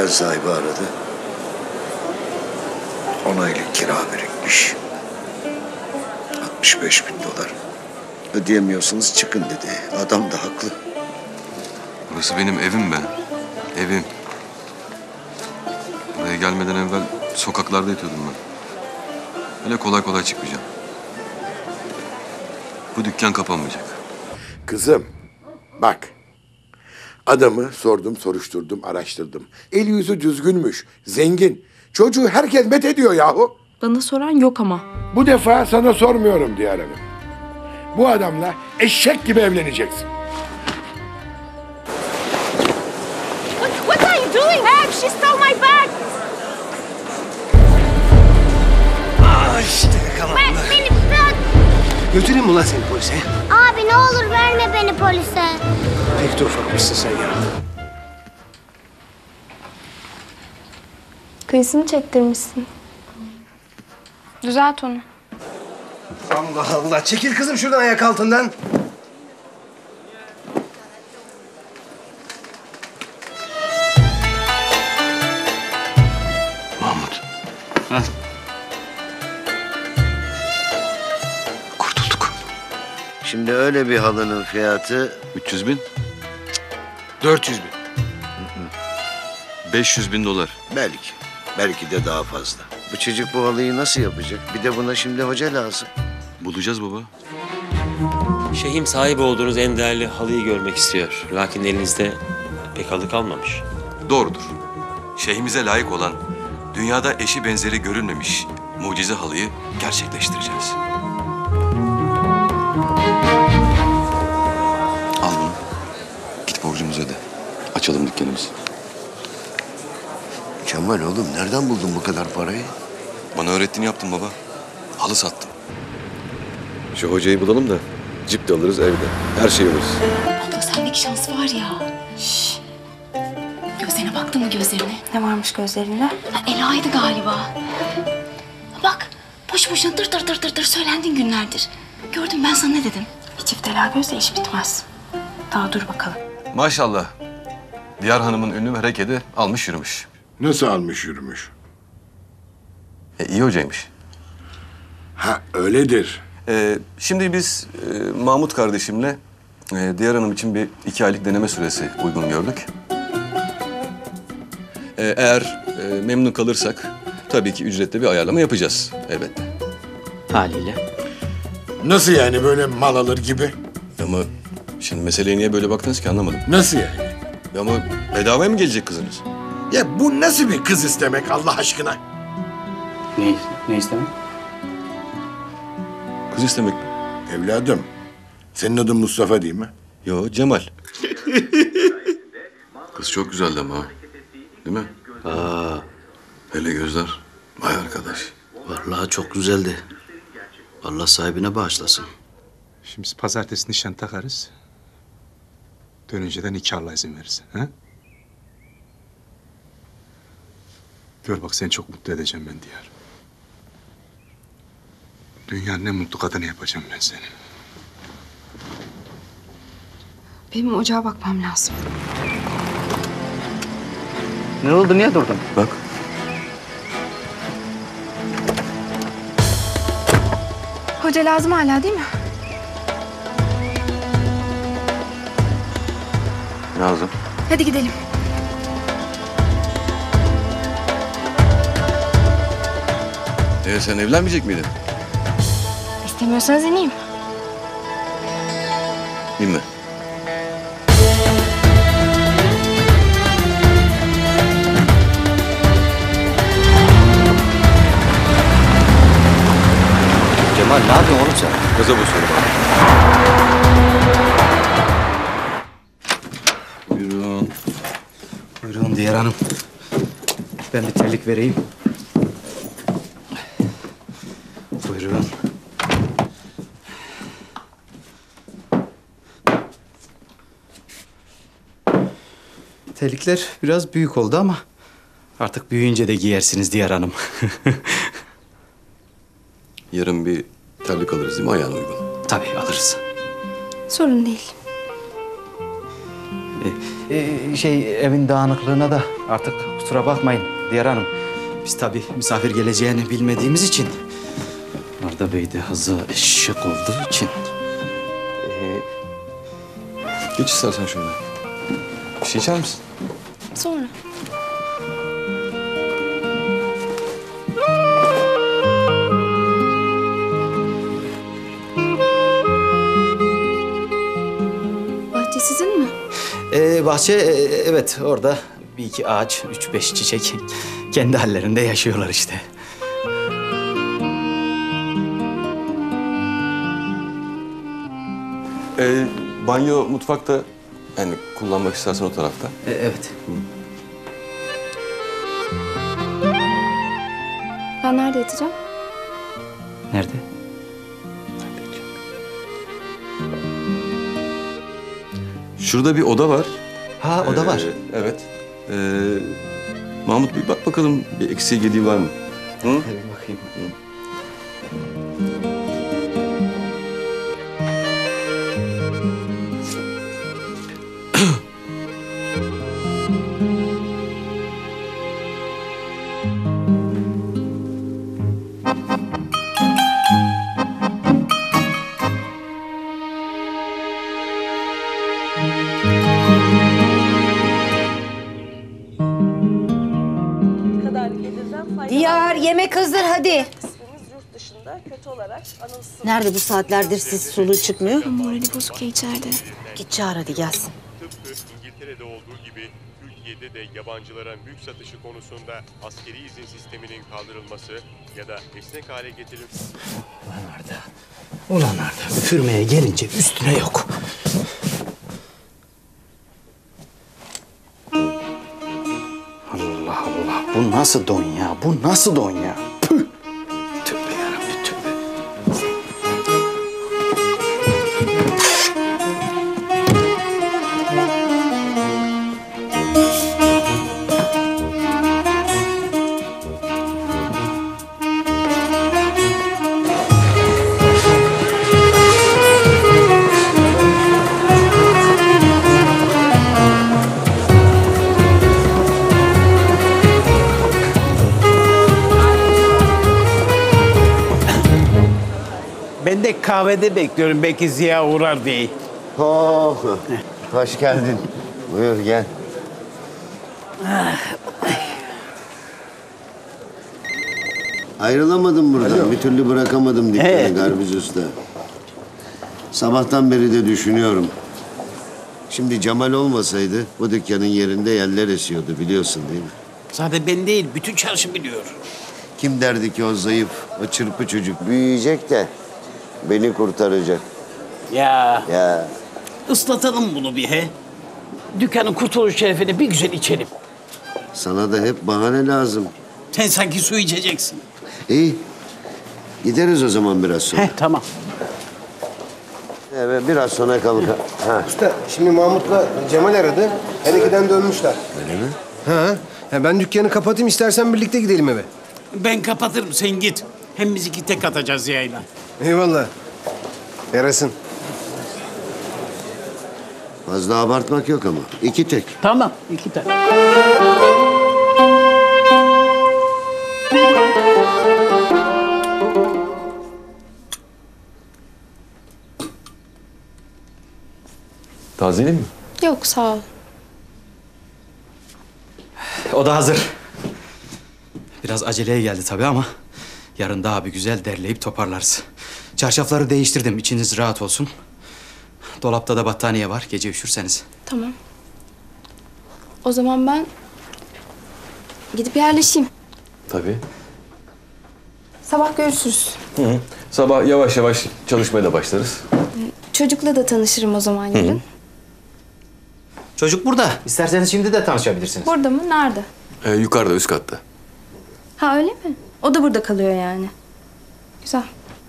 Dükkan sahibi aradı. 10 aylık kira birikmiş. 65.000 dolar. Ödeyemiyorsanız çıkın dedi. Adam da haklı. Burası benim evim be. Evim. Buraya gelmeden evvel sokaklarda yatıyordum ben. Öyle kolay kolay çıkmayacağım. Bu dükkan kapanmayacak. Kızım, bak. Adamı sordum, soruşturdum, araştırdım. Eli yüzü düzgünmüş, zengin. Çocuğu herkes met ediyor yahu. Bana soran yok ama. Bu defa sana sormuyorum Diyar Hanım. Bu adamla eşek gibi evleneceksin. What are you doing? Help! She stole my bag! İşte yakalandı. Beni bırak! Götüreyim mi lan seni polise? Abi ne olur verme beni polise. Pek de ufakmışsın sen ya. Kıyısını çektirmişsin. Düzelt onu. Allah Allah. Çekil kızım şuradan ayak altından. Mahmut. Heh. Kurtulduk. Şimdi öyle bir halının fiyatı 300.000, 400.000. 500.000 dolar. belki de daha fazla. Bu çocuk bu halıyı nasıl yapacak? Bir de buna şimdi hoca lazım. Bulacağız baba. Şeyhim sahibi olduğunuz en değerli halıyı görmek istiyor. Lakin elinizde pek halı kalmamış. Doğrudur. Şeyhimize layık olan, dünyada eşi benzeri görülmemiş mucize halıyı gerçekleştireceğiz. Al bunu. Git borcumuzu öde. Açalım dükkanımızı. Kemal oğlum nereden buldun bu kadar parayı? Bana öğrettiğini yaptım baba. Halı sattım. Şu hocayı bulalım da cip de alırız evde. Her şeyi alırız. Abla sendeki şans var ya. Şşş. Gözlerine baktın mı gözlerine? Ne varmış gözlerinde? Ha, Ela'ydı galiba. Bak boş boşuna dır söylendin günlerdir. Gördüm ben sana ne dedim? Bir çift ela gözle iş bitmez. Daha dur bakalım. Maşallah. Diyar Hanım'ın ünlü hareketi almış yürümüş. Nasıl almış yürümüş? İyi hocaymış. Ha öyledir. Şimdi biz Mahmut kardeşimle Diyar Hanım için bir 2 aylık deneme süresi uygun gördük. Eğer memnun kalırsak tabii ki ücrette bir ayarlama yapacağız elbette. Haliyle. Nasıl yani böyle mal alır gibi? Ama şimdi meseleye niye böyle baktınız ki anlamadım. Nasıl yani? Ama bedavaya mı gelecek kızınız? Ya bu nasıl bir kız istemek Allah aşkına? Ne istemek? Kız istemek mi? Evladım, senin adın Mustafa değil mi? Yo, Cemal. Kız çok güzeldi ama ha. Değil mi? Hele gözler. Vay arkadaş. Vallahi çok güzeldi. Allah sahibine bağışlasın. Şimdi biz pazartesi nişan takarız. Dönünce de nikahla izin verirsin. Ha? Gör bak seni çok mutlu edeceğim ben Diyar. Dünyanın en mutlu kadını yapacağım ben seni. Benim ocağa bakmam lazım. Ne oldu? Niye durdun? Bak. Hoca lazım hala değil mi? Lazım. Hadi gidelim. Sen evlenmeyecek miydin? İstemiyorsanız ineyim. Bilme. Cemal ne yapıyorsun oğlum sen? Gaza basıyorum abi. Buyurun. Buyurun Diyar Hanım. Ben bir terlik vereyim. Buyurun. Terlikler biraz büyük oldu ama artık büyüyünce de giyersiniz Diyar Hanım. Yarın bir terlik alırız değil mi ayağına uygun? Tabii alırız. Sorun değil. Evin dağınıklığına da artık kusura kusura bakmayın Diğer Hanım. Biz tabii misafir geleceğini bilmediğimiz için... Arda Bey de hızlı eşek olduğu için... Geç istersen şöyle. Bir şey içer misin? Sonra. Bahçe sizin mi? Bahçe evet orada bir iki ağaç, 3-5 çiçek. Kendi hallerinde yaşıyorlar işte. Banyo mutfakta, yani kullanmak istersen o tarafta. Evet. Ben nerede yatacağım? Nerede? Şurada bir oda var. Ha oda var. Evet. Mahmut bir bak bakalım bir eksiği gediği var mı? Hı? Bir bakayım. Diyar yemek hazır hadi. Nerede bu saatlerdir siz soluğu çıkmıyor? Morali bozuk ya içeride. Git çağır hadi gelsin. Tıpkı İngiltere'de olduğu gibi Türkiye'de de yabancılara mülk satışı konusunda askeri izin sisteminin kaldırılması ya da esnek hale getirilmesi... Ulan Arda, üfürmeye gelince üstüne yok. Allah Allah, bu nasıl don ya? Bu nasıl don ya? Püh! Tövbe yarabbim, tövbe. Ben de kahvede bekliyorum. Belki Ziya uğrar diye. Oh, hoş geldin. Buyur gel. Ayrılamadım buradan. Bir türlü bırakamadım dükkanı Garbiz Usta. Sabahtan beri de düşünüyorum. Şimdi Cemal olmasaydı bu dükkanın yerinde yeller esiyordu biliyorsun değil mi? Zaten ben değil, bütün çarşı biliyor. Kim derdi ki o zayıf, o çırpı çocuk büyüyecek de beni kurtaracak. Ya Ya ıslatalım bunu bir he. Dükkanın kurtuluş şerefine bir güzel içelim. sana da hep bahane lazım. Sen sanki su içeceksin. İyi. Gideriz o zaman biraz sonra. Tamam. Evet, biraz sonra kalk. Ha. Usta şimdi Mahmut'la Cemal aradı. Her ikiden dönmüşler. Öyle mi? Ha. Ya ben dükkanı kapatayım istersen birlikte gidelim eve. Ben kapatırım, sen git. Hem biz iki tek atacağız Ziya'yla. Eyvallah. Yarasın. Fazla abartmak yok ama. 2 tek. Tamam, iki tane. Tazeleyeyim mi? Yok sağ ol. O da hazır. Biraz aceleye geldi tabii ama... ...yarın daha bir güzel derleyip toparlarız. Çarşafları değiştirdim, içiniz rahat olsun. Dolapta da battaniye var, gece üşürseniz. Tamam. O zaman ben gidip yerleşeyim. Tabii. Sabah görüşürüz. Hı. Sabah yavaş yavaş çalışmaya da başlarız. Çocukla da tanışırım o zaman yarın. Çocuk burada. İsterseniz şimdi de tanışabilirsiniz. Burada mı? Nerede? Yukarıda, üst katta. Ha öyle mi? O da burada kalıyor yani. Güzel.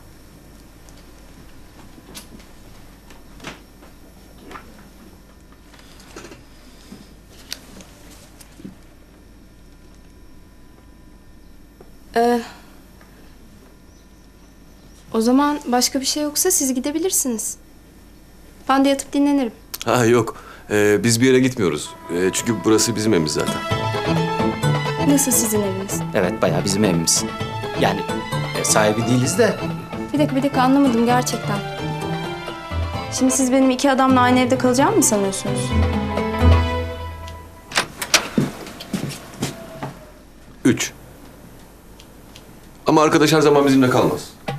O zaman başka bir şey yoksa siz gidebilirsiniz. Ben de yatıp dinlenirim. Ha yok. Biz bir yere gitmiyoruz. Çünkü burası bizim evimiz zaten. Nasıl sizin eviniz? Evet, bayağı bizim evimiz. Yani sahibi değiliz de. Bir dakika anlamadım gerçekten. Şimdi siz benim 2 adamla aynı evde kalacağımı mı sanıyorsunuz? Üç. Ama arkadaş her zaman bizimle kalmaz.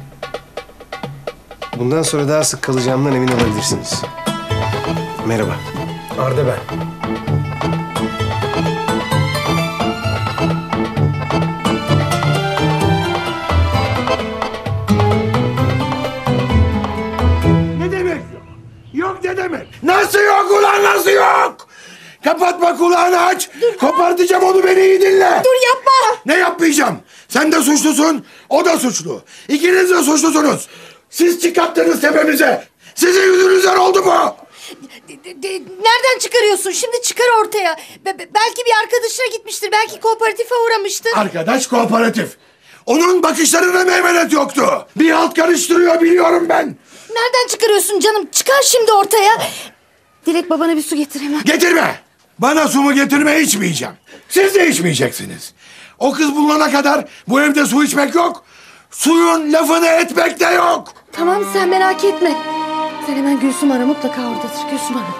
Bundan sonra daha sık kalacağımdan emin olabilirsiniz. Merhaba. Arda ben. Ne demek yok? Yok ne demek? Nasıl yok ulan nasıl yok? Kapatma kulağını aç. Kopartacağım onu beni iyi dinle. Dur yapma. Ne yapmayacağım? Sen de suçlusun, o da suçlu. İkiniz de suçlusunuz. Siz çıkarttınız tepemize. Sizin yüzünüzden oldu bu. Nereden çıkarıyorsun? Şimdi çıkar ortaya. Belki bir arkadaşına gitmiştir. Belki kooperatife uğramıştır. Arkadaş kooperatif. Onun bakışlarına meymenet yoktu. Bir halt karıştırıyor biliyorum ben. Nereden çıkarıyorsun canım? Çıkar şimdi ortaya. Dilek babana bir su getir hemen. Getirme. Bana su mu getirme içmeyeceğim. Siz de içmeyeceksiniz. O kız bulunana kadar bu evde su içmek yok. Suyun lafını etmek de yok. Tamam sen merak etme. Sen hemen Gülsüm ara, mutlaka oradadır. Gülsüm ara.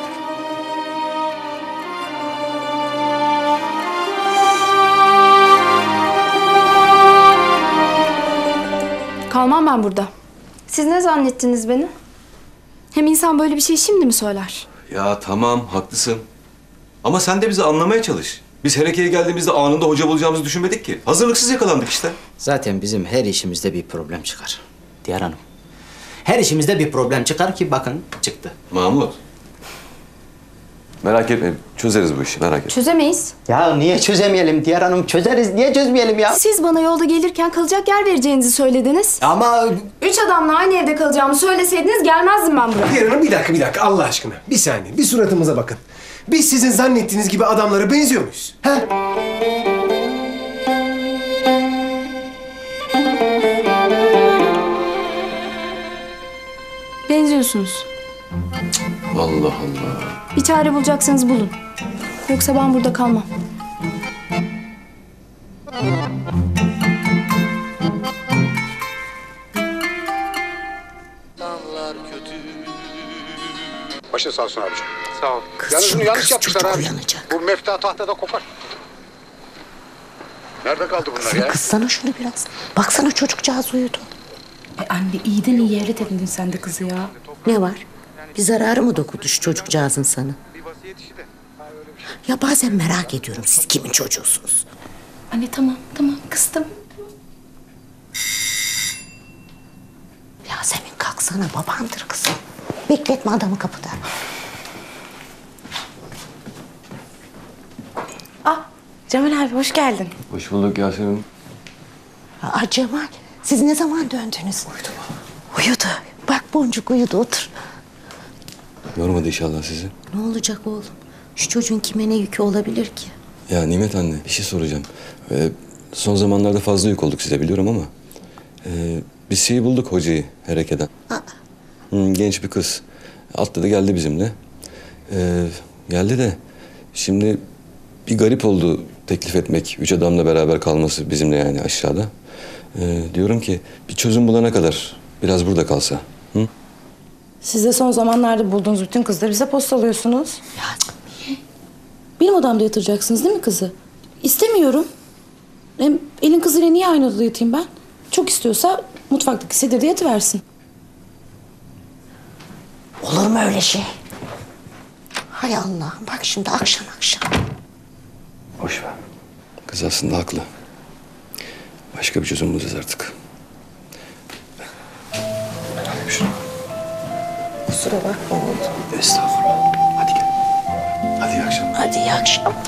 Kalmam ben burada. Siz ne zannettiniz beni? Hem insan böyle bir şey şimdi mi söyler? Ya tamam, haklısın. Ama sen de bizi anlamaya çalış. Biz Hereke'ye geldiğimizde anında hoca bulacağımızı düşünmedik ki. Hazırlıksız yakalandık işte. Zaten bizim her işimizde bir problem çıkar. Diyar Hanım. Her işimizde bir problem çıkar ki bakın çıktı. Mahmut. Merak etme, çözeriz bu işi, merak etme. Çözemeyiz. Ya niye çözemeyelim Diyar Hanım? Çözeriz, niye çözmeyelim ya? Siz bana yolda gelirken kalacak yer vereceğinizi söylediniz. Ama 3 adamla aynı evde kalacağımı söyleseydiniz gelmezdim ben buraya. Yarın bir dakika Allah aşkına. Bir saniye bir suratımıza bakın. Biz sizin zannettiğiniz gibi adamlara benziyor muyuz? He? Benziyorsunuz. Allah Allah. Bir çare bulacaksanız bulun. Yoksa ben burada kalmam. Başın sağ olsun abiciğim. Sağ ol. Yalnız bunu yanlış yapmışlar abi. Uyanacak. Bu mefta tahtada kopar. Nerede kaldı bunlar ya? Kızsana şunu biraz. Baksana çocukcağız uyudu. Anne iyiden iyi evlat edindin sen de kızı ya. Ne var? Bir zararı mı dokundu şu çocukcağızın sana? Ya bazen merak ediyorum siz kimin çocuğusunuz? Anne tamam kıstım. Yasemin kalksana babandır kızım. Bekletme adamı kapıda. Cemal abi hoş geldin. Hoş bulduk Yasemin. Aa Cemal siz ne zaman döndünüz? Uyudu. Bak Boncuk uyudu otur. Yormadı inşallah sizi. Ne olacak oğlum? Şu çocuğun kime ne yükü olabilir ki? Ya Nimet anne, bir şey soracağım. Son zamanlarda fazla yük olduk size biliyorum ama... biz şeyi bulduk hocayı Hereke'den. Genç bir kız. Atladı geldi bizimle. Geldi de şimdi bir garip oldu teklif etmek. 3 adamla beraber kalması bizimle yani aşağıda. Diyorum ki bir çözüm bulana kadar biraz burada kalsa. Hı? Siz de son zamanlarda bulduğunuz bütün kızları bize postalıyorsunuz. Ya niye? Benim odamda yatıracaksınız değil mi kızı? İstemiyorum. Hem elin kızıyla niye aynı odada yatayım ben? Çok istiyorsa mutfaktaki sedirde yatıversin. Olur mu öyle şey? Hay Allah'ım bak şimdi akşam. Boş ver. Kız aslında haklı. Başka bir çözüm bulacağız artık. Hadi şunu. Kusura bakma oğlum. Estağfurullah. Hadi gel. Hadi iyi akşamlar. Hadi iyi akşamlar.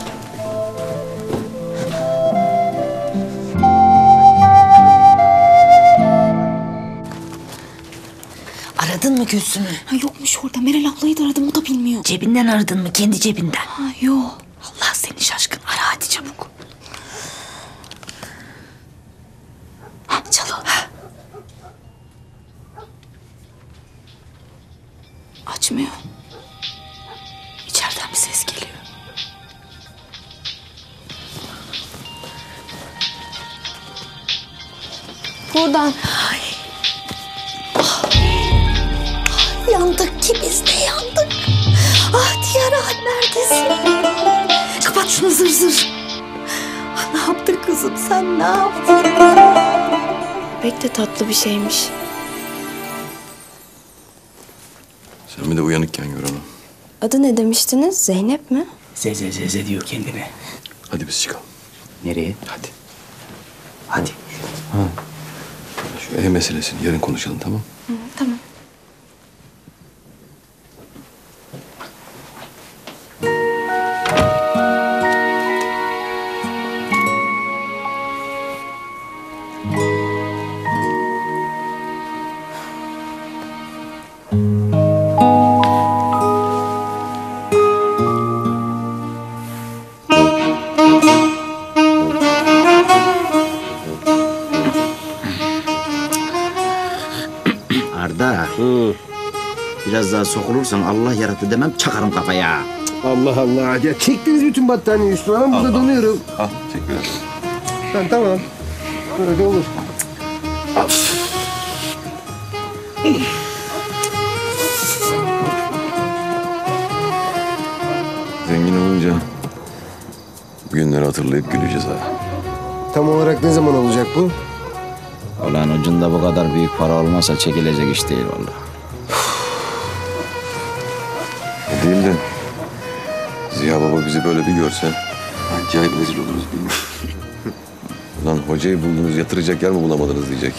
Aradın mı Gülsüm'ü? Ha yokmuş orada. Meral ablayı da aradım o da bilmiyor. Cebinden aradın mı? Kendi cebinden. Ha yok. Allah seni şaşkın. Ara hadi çabuk. Çal. Açmıyor. İçeriden bir ses geliyor. buradan. Yandık ki biz de yandık. Ah Diyar ah neredesin? Kapat şunu zır zır. Ah, ne yaptın kızım sen ne yaptın? Pek de tatlı bir şeymiş. Sen bir de uyanıkken gör onu. Adı ne demiştiniz? Zeynep mi? Zeze diyor kendine. Hadi biz çıkalım. Nereye? Hadi. Hadi. Ha. Şu ev meselesini yarın konuşalım, tamam? Tamam. Arda. Biraz daha sokulursan Allah yarattı demem çakarım kafaya. Allah Allah. Ya çektiniz bütün battaniyeyi üstüme. Ben burada donuyorum. Al, çek biraz. Tamam. Böyle olur. Zengin olunca günleri hatırlayıp güleceğiz ha. Tam olarak ne zaman olacak bu? Ulan ucunda bu kadar büyük para olmasa çekilecek iş değil vallahi. O değil de Ziya Baba bizi böyle bir görse acayip rezil oluruz bilmiyorum. Ulan hocayı buldunuz, yatıracak yer mi bulamadınız diyecek.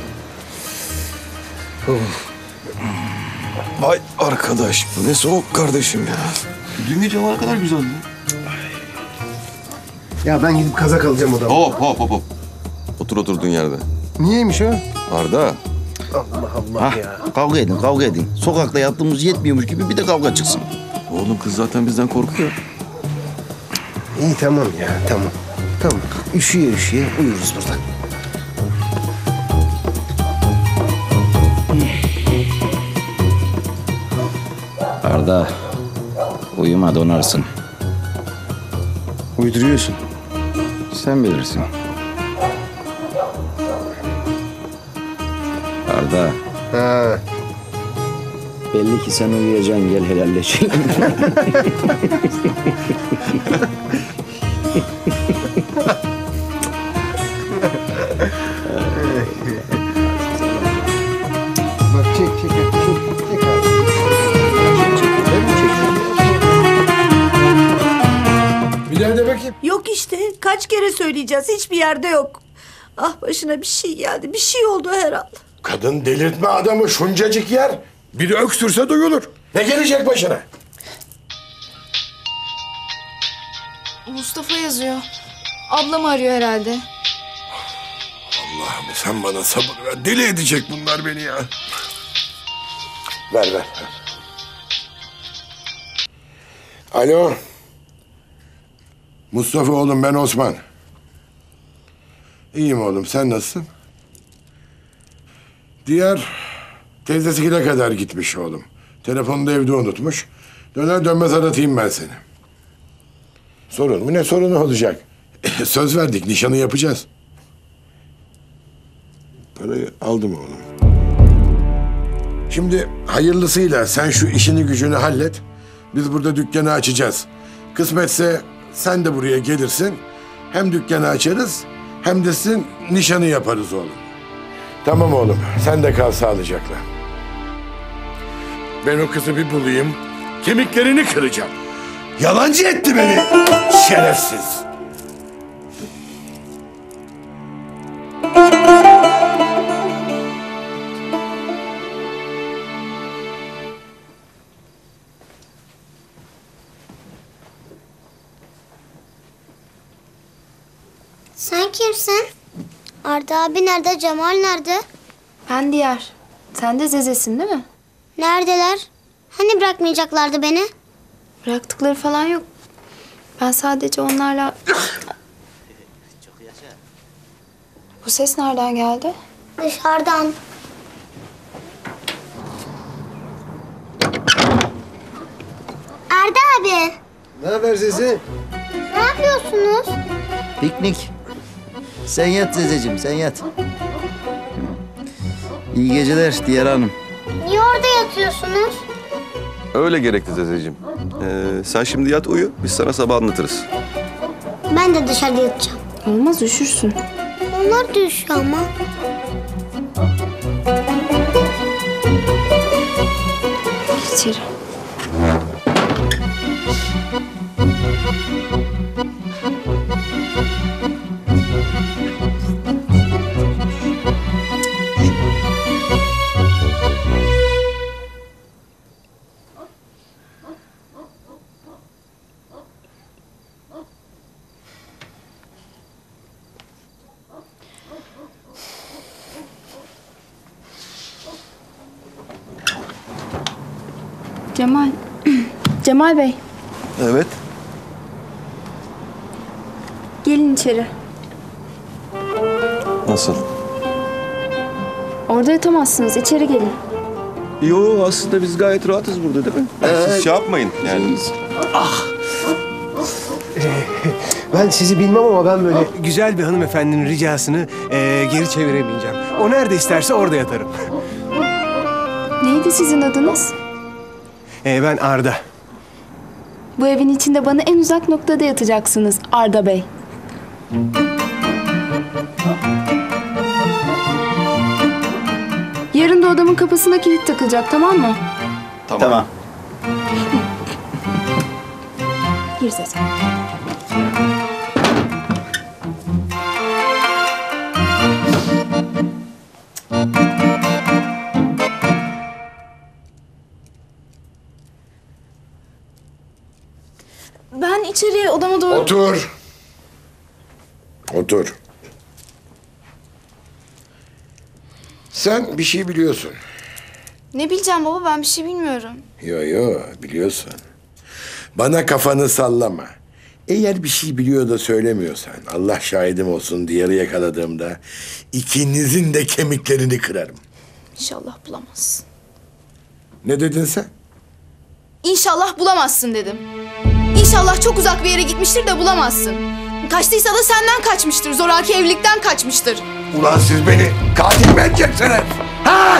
Vay arkadaş, bu ne soğuk kardeşim ya. Dün gece hava ne kadar güzeldi. Ya ben gidip kazak alacağım odama. Hop. Otur oturduğun yerde. Niyeymiş o? Arda. Allah Allah ya. Kavga edin. Sokakta yattığımız yetmiyormuş gibi bir de kavga çıksın. Oğlum kız zaten bizden korkuyor. İyi tamam ya tamam. Tamam. Üşüye uyuruz burada. Arda, uyuma donarsın. Uyduruyorsun. Sen bilirsin. Arda. Ha. Belli ki sen uyuyacaksın, gel helalleşelim. Bak çek abi. Bir daha de bakayım. Yok işte kaç kere söyleyeceğiz hiçbir yerde yok. Ah başına bir şey geldi bir şey oldu herhalde. Kadın delirtme adamı şuncacık yer. Biri öksürse duyulur. Ne gelecek başına? Mustafa yazıyor. Ablam arıyor herhalde. Allah'ım sen bana sabır ver. Deli edecek bunlar beni ya. Ver. Alo. Mustafa oğlum ben Osman. İyiyim oğlum sen nasılsın? Diğer teyzesine kadar gitmiş oğlum. Telefonunu da evde unutmuş. Döner dönmez aratayım ben seni. Sorun mu ne sorunu olacak? Söz verdik nişanı yapacağız. Parayı aldım oğlum. Şimdi hayırlısıyla sen şu işini gücünü hallet. Biz burada dükkanı açacağız. Kısmetse sen de buraya gelirsin. Hem dükkanı açarız hem de sizin nişanı yaparız oğlum. Tamam oğlum sen de kal sağlıcakla. Ben o kızı bir bulayım. Kemiklerini kıracağım. Yalancı etti beni. Şerefsiz. Sen kimsin? Arda abi nerede? Cemal nerede? Ben Diyar. Sen de Zeze'sin değil mi? Neredeler? Hani bırakmayacaklardı beni? Bıraktıkları falan yok. Ben sadece onlarla... Bu ses nereden geldi? Dışarıdan. Arda abi. Ne haber Zeze? Ne yapıyorsunuz? Piknik. Sen yat Zezeciğim, sen yat. İyi geceler Diyar Hanım. Niye orada yatıyorsunuz? Öyle gerekli dedeciğim. Sen şimdi yat uyu, biz sana sabah anlatırız. Ben de dışarıda yatacağım. Olmaz, üşürsün. Onlar da üşüyor ama. İçeri. Cemal. Cemal Bey, Evet. gelin içeri. Nasıl? Orada yatamazsınız, içeri gelin. Yo, aslında biz gayet rahatız burada değil mi? Siz şey yapmayın yani. Ben sizi bilmem ama ben böyle güzel bir hanımefendinin ricasını geri çeviremeyeceğim. O nerede isterse orada yatarım. Neydi sizin adınız? Ben Arda. Bu evin içinde bana en uzak noktada yatacaksınız Arda Bey. Yarın da odamın kapısına kilit takılacak, tamam mı? Tamam. Gir ses. Ben içeriye odama doğru... Otur. Otur. Sen bir şey biliyorsun. Ne bileceğim baba, ben bir şey bilmiyorum. Yo biliyorsun. Bana kafanı sallama. Eğer bir şey biliyor da söylemiyorsan, Allah şahidim olsun, Diyar'ı yakaladığımda ikinizin de kemiklerini kırarım. İnşallah bulamazsın. Ne dedin sen? İnşallah bulamazsın dedim. İnşallah çok uzak bir yere gitmiştir de bulamazsın. Kaçtıysa da senden kaçmıştır, zoraki evlilikten kaçmıştır. Ulan siz beni katil mi edeceksiniz? Ha?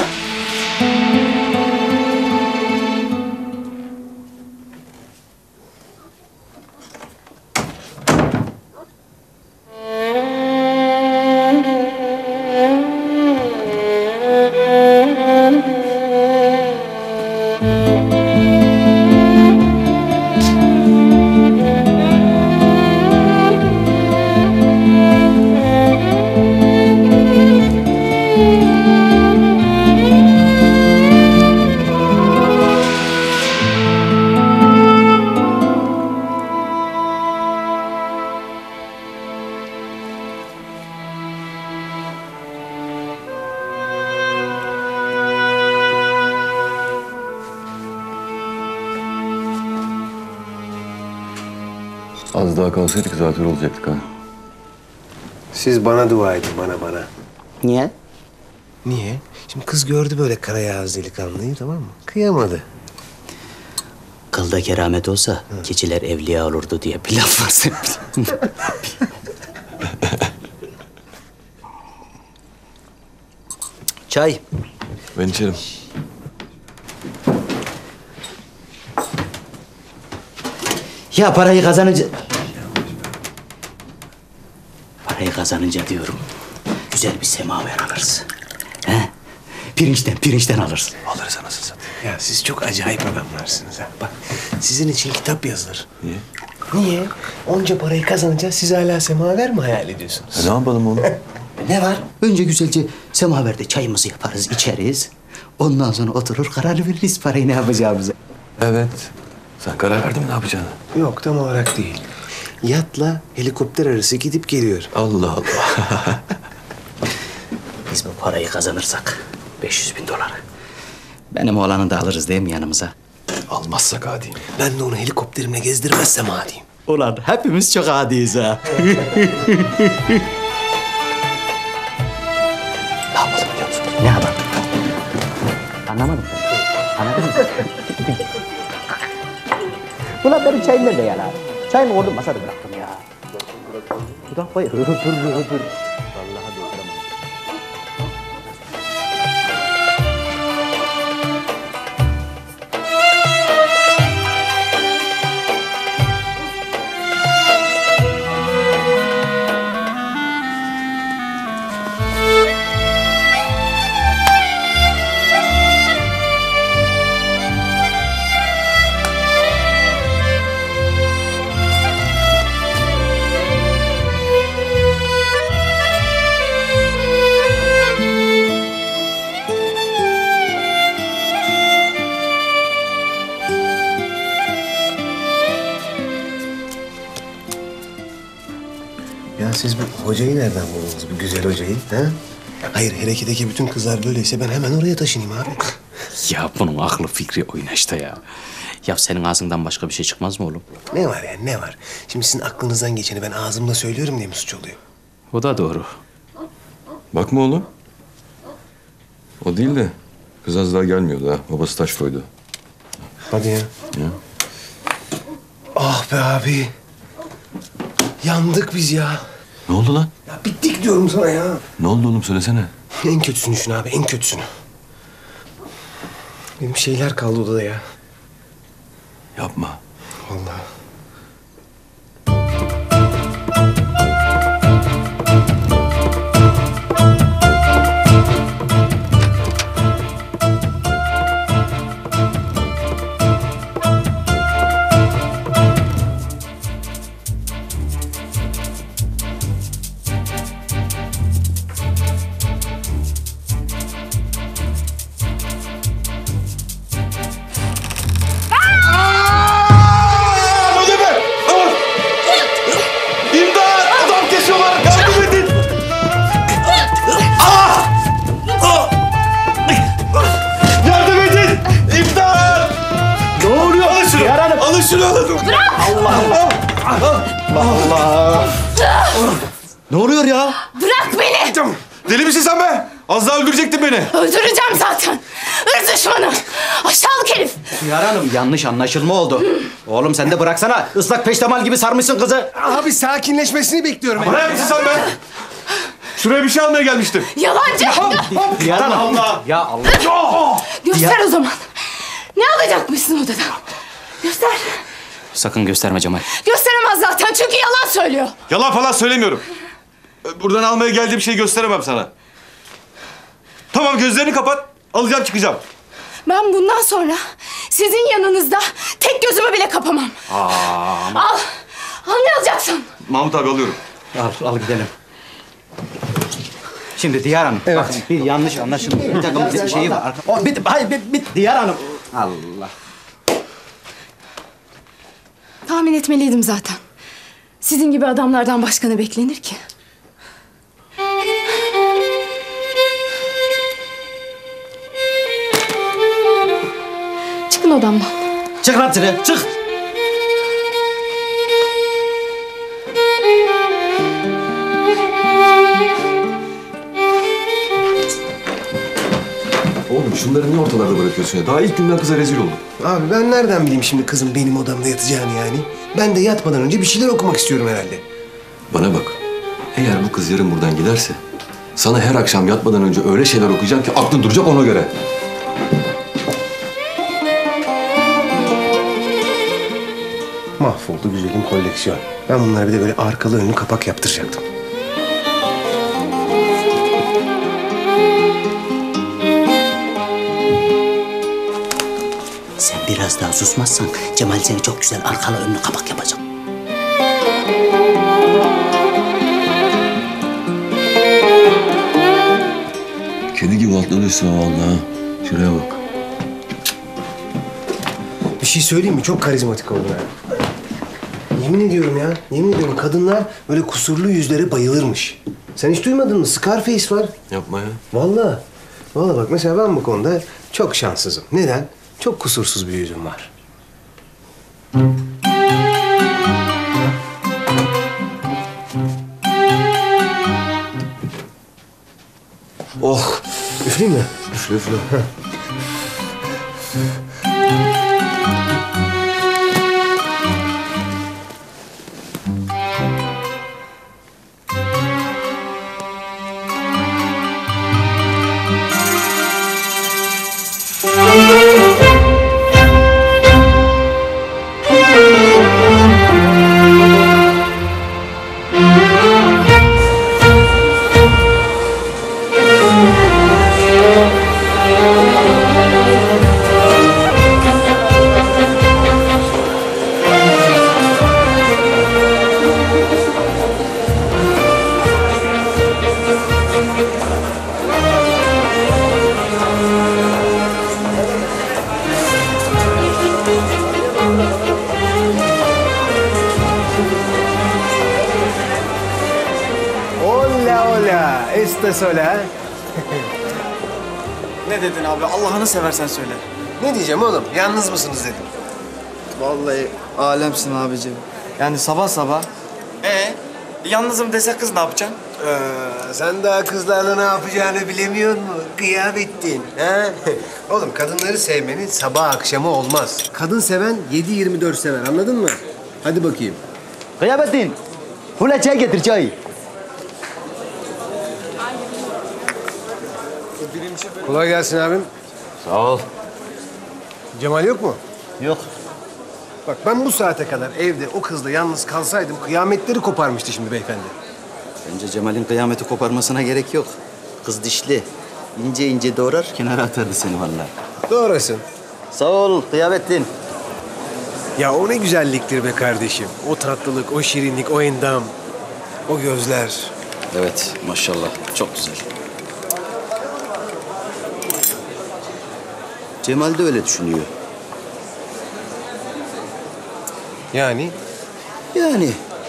Az daha kalsaydık zaten olacaktık ha. Siz bana dua edin, bana. Niye? Niye? Şimdi kız gördü böyle karayağız delikanlıyı, tamam mı? Kıyamadı. Kılda keramet olsa keçiler evliya olurdu diye bir laf var senin. Çay. Ben içerim. Ya parayı kazanınca... Parayı kazanınca diyorum, güzel bir semaver alırız. He? Pirinçten alırız. Alırız anasını satayım. Ya siz çok acayip adamlarsınız ha. Bak, sizin için kitap yazılır. Niye? Niye? Onca parayı kazanınca siz hala semaver mi hayal ediyorsunuz? Ne yapalım oğlum? Ne var? Önce güzelce semaverde çayımızı yaparız, içeriz. Ondan sonra oturur karar veririz parayı ne yapacağımıza. Evet. Sen karar verdin mi ne yapacağını? Yok, tam olarak değil. Yatla helikopter arası gidip geliyor. Allah Allah. Biz bu parayı kazanırsak 500.000 dolar. Benim oğlanı da alırız değil mi yanımıza? Almazsak adi. Ben de onu helikopterimle gezdirmezsem adiyim. Ulan hepimiz çok adiyiz ha. Ne yapalım biliyor musun? Ne yapalım? Anlamadım. Anladın mı? Ulan benim çayım nerede ya lan? Çayımı koydum masada bıraktım ya. Dudak bayır. Vallahi siz bu hocayı nereden buldunuz, bu güzel hocayı? Ha? Hayır, Hereke'deki bütün kızlar böyleyse ben hemen oraya taşınayım abi. Ya bunun aklı fikri oynaşta ya. Ya senin ağzından başka bir şey çıkmaz mı oğlum? Ne var yani, ne var? Şimdi sizin aklınızdan geçeni ben ağzımda söylüyorum diye mi suç oluyor? O da doğru. Bakma oğlum. O değil de kız az daha gelmiyordu ha. Babası taş koydu. Hadi ya. Ya. Ah be abi. Yandık biz ya. Ne oldu lan? Ya bittik diyorum sana ya. Ne oldu oğlum söylesene. En kötüsünü düşün abi, en kötüsünü. Benim şeyler kaldı odada ya. Yapma. Vallahi. Ne oluyor ya? Bırak beni! Deli misin sen be? Az daha öldürecektin beni. Öldüreceğim zaten. Irz düşmanı. Aşağılık herif. Yar Hanım yanlış anlaşılma oldu. Oğlum sen de bıraksana. Islak peştemal gibi sarmışsın kızı. Abi sakinleşmesini bekliyorum. Bırak mısın sen be? Şuraya bir şey almaya gelmiştim. Yalancı. Yar Hanım. Allah. Ya Allah. Göster o zaman. Ne alacakmışsın odadan? Göster. Sakın gösterme Cemal. Gösteremez zaten çünkü yalan söylüyor. Yalan falan söylemiyorum. Buradan almaya geldiğim şeyi gösteremem sana. Tamam gözlerini kapat. Alacağım çıkacağım. Ben bundan sonra sizin yanınızda tek gözümü bile kapamam. Al. Al ne alacaksın? Mahmut abi alıyorum. Al gidelim. Şimdi Diyar Hanım, bakın bir yanlış anlaşılma. Bir takım şeyi var. Hayır, Diyar Hanım. Allah. Tahmin etmeliydim zaten. Sizin gibi adamlardan başka ne beklenir ki? Çıkın odamdan. Çık lan dışarı, çık. Oğlum şunları niye ortalarda bırakıyorsun ya? Daha ilk günden kıza rezil oldum. Abi ben nereden bileyim şimdi kızım benim odamda yatacağını yani? Ben de yatmadan önce bir şeyler okumak istiyorum herhalde. Bana bak. Eğer bu kız yarın buradan giderse... ...sana her akşam yatmadan önce öyle şeyler okuyacağım ki aklın duracak ona göre. Mahvoldu güzelim koleksiyon. Ben bunlara bir de böyle arkalı önlü kapak yaptıracaktım. Sen biraz daha susmazsan Cemal seni çok güzel arkalı önlü kapak yapacak. Kedi gibi atlanıyorsun vallahi. Şuraya bak. Bir şey söyleyeyim mi? Çok karizmatik oldun ha. Yemin ediyorum ya. Yemin ediyorum kadınlar böyle kusurlu yüzlere bayılırmış. Sen hiç duymadın mı? Scarface var. Yapma ya. Vallahi. Vallahi bak mesela ben bu konuda çok şanssızım. Neden? Çok kusursuz bir yüzüm var. Oh. Üfleyeyim mi? Üfle üfle. Usta söyle ha. Ne dedin abi? Allah'ını seversen söyle. Ne diyeceğim oğlum? Yalnız mısınız dedim. Vallahi alemsin abicim. Yani sabah sabah. Yalnızım dese kız ne yapacaksın? Sen daha kızlarla ne yapacağını bilemiyor musun? Kıyamettin. Ha? Oğlum kadınları sevmenin sabah akşamı olmaz. Kadın seven 7-24 sever, anladın mı? Hadi bakayım. Kıyamettin. Hula çay getir çay. Kolay gelsin abim. Sağ ol. Cemal yok mu? Yok. Bak ben bu saate kadar evde o kızla yalnız kalsaydım kıyametleri koparmıştı şimdi beyefendi. Bence Cemal'in kıyameti koparmasına gerek yok. Kız dişli. İnce ince doğrar, kenara atardı seni vallahi. Doğrasın. Sağ ol Kıyamettin. Ya o ne güzelliktir be kardeşim. O tatlılık, o şirinlik, o endam, o gözler. Evet, maşallah. Çok güzel. Cemal de öyle düşünüyor. Yani? Yani.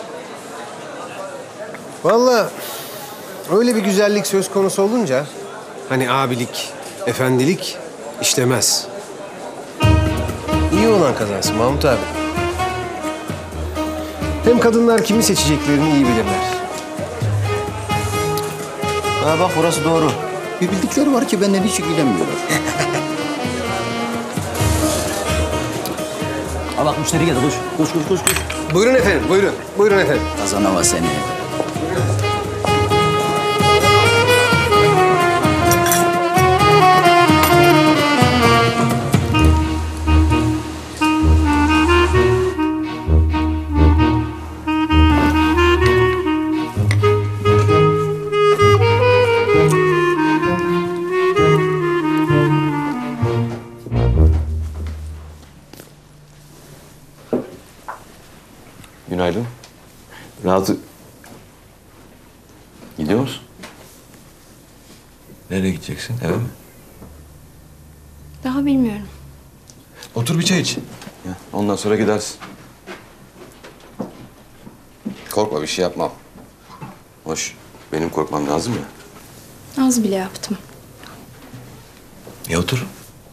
Vallahi öyle bir güzellik söz konusu olunca hani abilik, efendilik işlemez. İyi olan kazansın Mahmut abi. Hem kadınlar kimi seçeceklerini iyi bilirler. Ha bak orası doğru. Bir bildikleri var ki benden hiç ilgilenmiyorlar. Ha bak müşteri geldi. Koş. Koş. Buyurun efendim, buyurun. Buyurun efendim. Kazanama seni. Günaydın. Rahatı... Gidiyor musun? Nereye gideceksin? Eve mi? Daha bilmiyorum. Otur bir çay iç. Ya, ondan sonra gidersin. Korkma, bir şey yapmam. Hoş, benim korkmam lazım ya. Az bile yaptım. Otur.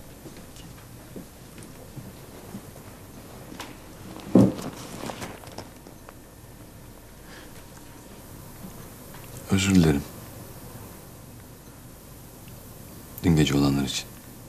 Özür dilerim. Dün gece olanlar için.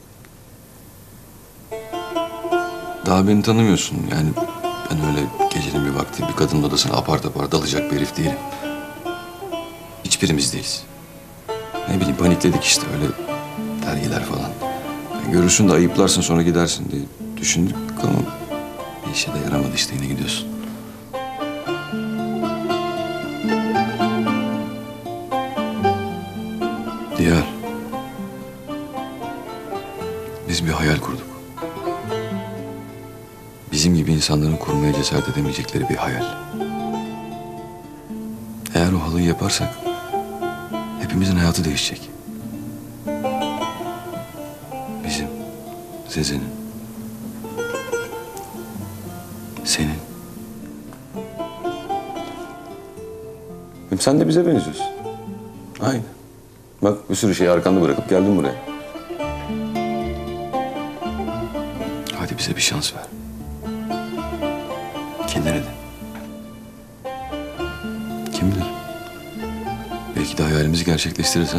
Daha beni tanımıyorsun yani. Ben öyle gecenin bir vakti bir kadının odasına apar topar dalacak bir herif değilim. Hiçbirimiz değiliz. Ne bileyim panikledik işte öyle dergiler falan. Görürsün de ayıplarsın sonra gidersin diye düşündük ama bir işe de yaramadı işte yine gidiyorsun. Diyar. Biz bir hayal kurduk. Bizim gibi insanların kurmaya cesaret edemeyecekleri bir hayal. Eğer o halıyı yaparsak hepimizin hayatı değişecek. Bizim, Zeze'nin, senin. Hem sen de bize benziyorsun. Aynı. Bak bir sürü şeyi arkanda bırakıp geldim buraya. Hadi bize bir şans ver. Kendine de. Kim bilir? Belki de hayalimizi gerçekleştiririz ha.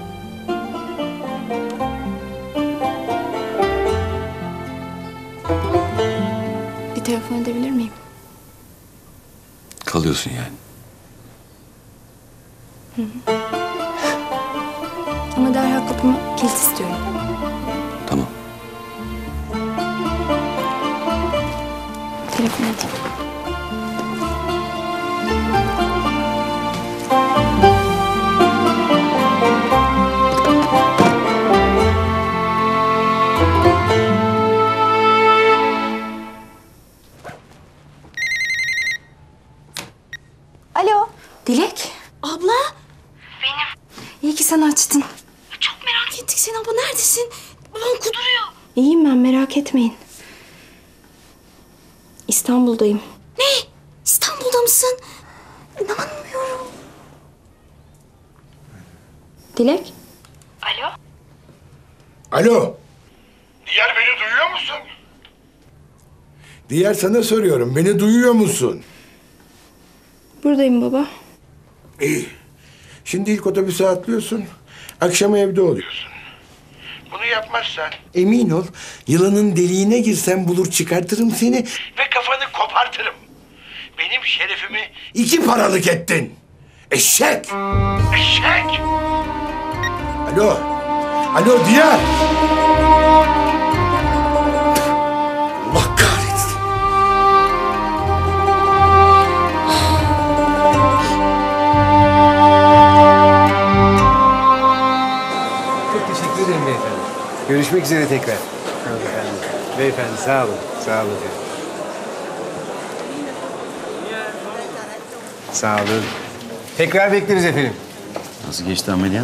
Bir telefon edebilir miyim? Kalıyorsun yani. Hı hı. Ama derhal kapıma kilit istiyorum. Tamam. Telefon edeyim. Alo. Dilek. Abla. İyi ki sen açtın. Çok merak ettik seni abla. Neredesin? Babam kuduruyor. İyiyim ben, merak etmeyin. İstanbul'dayım. Ne? İstanbul'da mısın? İnanmıyorum. Dilek? Alo. Diğer beni duyuyor musun? Diğer sana soruyorum. Beni duyuyor musun? Buradayım baba. İyi. Şimdi ilk otobüse atlıyorsun. Akşama evde oluyorsun. Bunu yapmazsan emin ol yılanın deliğine girsen bulur çıkartırım seni ve kafanı kopartırım. Benim şerefimi 2 paralık ettin. Eşek! Eşek! Alo! Alo Diğer! Allah kahretsin! Çok teşekkür ederim beyefendi. Görüşmek üzere tekrar. Beyefendi sağ olun. Sağ olun. Sağ olun. Tekrar bekleriz efendim. Nasıl geçti ameliyat?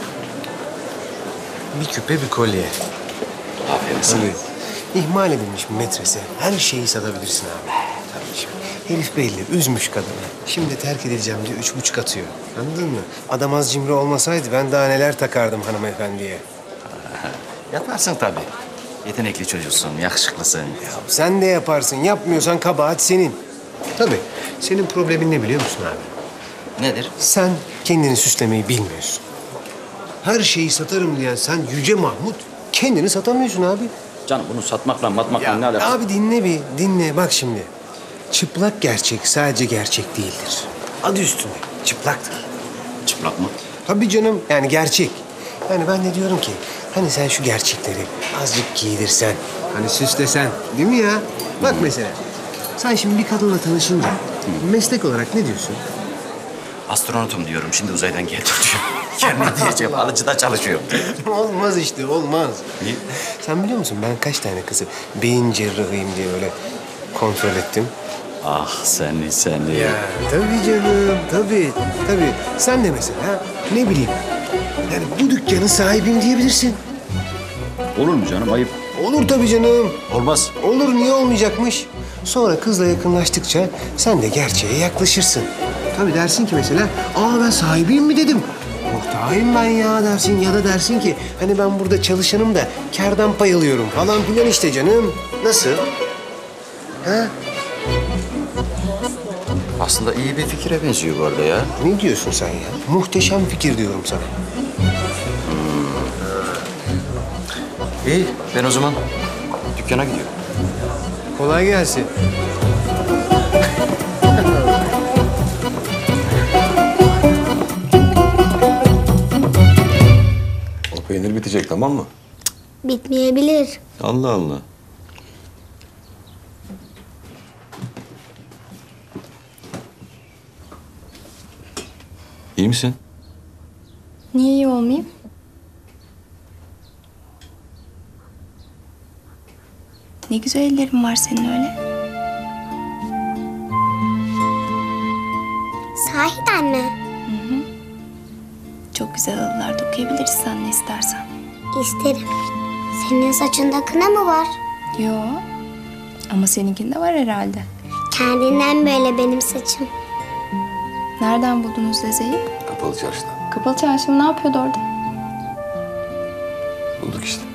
Bir küpe bir kolye. Aferin sana. Tabii. İhmal edilmiş bir metrese. Her şeyi satabilirsin abi. Tabii şimdi. Herif belli, üzmüş kadını. Şimdi terk edileceğim diye 3,5 atıyor. Anladın mı? Adam az cimri olmasaydı ben daha neler takardım hanımefendiye. Yaparsın tabii. Yetenekli çocuksun, yakışıklısın. Ya sen de yaparsın. Yapmıyorsan kabahat senin. Tabii. Senin problemin ne biliyor musun abi? Nedir? Sen kendini süslemeyi bilmiyorsun. Her şeyi satarım diyen sen Yüce Mahmut kendini satamıyorsun abi. Canım bunu satmakla matmakla ne alakası? Abi dinle bir, dinle. Bak şimdi. Çıplak gerçek sadece gerçek değildir. Adı üstünde. Çıplaktır. Çıplak mı? Tabii canım. Yani gerçek. Yani ben de diyorum ki hani sen şu gerçekleri azıcık giydirsen, hani süslesen değil mi ya? Bak mesela. Sen şimdi bir kadınla tanışınca meslek olarak ne diyorsun? Astronotum diyorum. Şimdi uzaydan geldim diyor. Kendi diyeceğim. Alıcıda çalışıyorum. Olmaz işte, olmaz. Niye? Sen biliyor musun ben kaç tane kızı beyin cerrahıyım diye öyle kontrol ettim? Ah seni. Ya tabii canım, tabii. Sen de mesela ne bileyim, yani bu dükkanın sahibiyim diyebilirsin. Olur mu canım? Ayıp. Olur tabii canım. Olmaz. Olur, niye olmayacakmış? Sonra kızla yakınlaştıkça sen de gerçeğe yaklaşırsın. Tabii dersin ki mesela, ben sahibiyim mi dedim. Ortağıyım ben ya dersin ya da dersin ki hani ben burada çalışanım da kârdan pay alıyorum falan filan işte canım. Nasıl? Ha? Aslında iyi bir fikire benziyor bu arada ya. Ne diyorsun sen ya? Muhteşem fikir diyorum sana. İyi ben o zaman dükkana gidiyorum. Kolay gelsin. O peynir bitecek, tamam mı? Bitmeyebilir. Allah Allah. İyi misin? Niye iyi olmayayım? Ne güzel ellerin var senin öyle. Sahiden mi? Çok güzel halılar dokuyabiliriz sen ne istersen. İsterim. Senin saçında kına mı var? Yo. Ama seninkinde var herhalde. Kendinden böyle benim saçım. Nereden buldunuz Leze'yi? Kapalı çarşıda. Kapalı çarşı mı? Ne yapıyordu orada? Bulduk işte.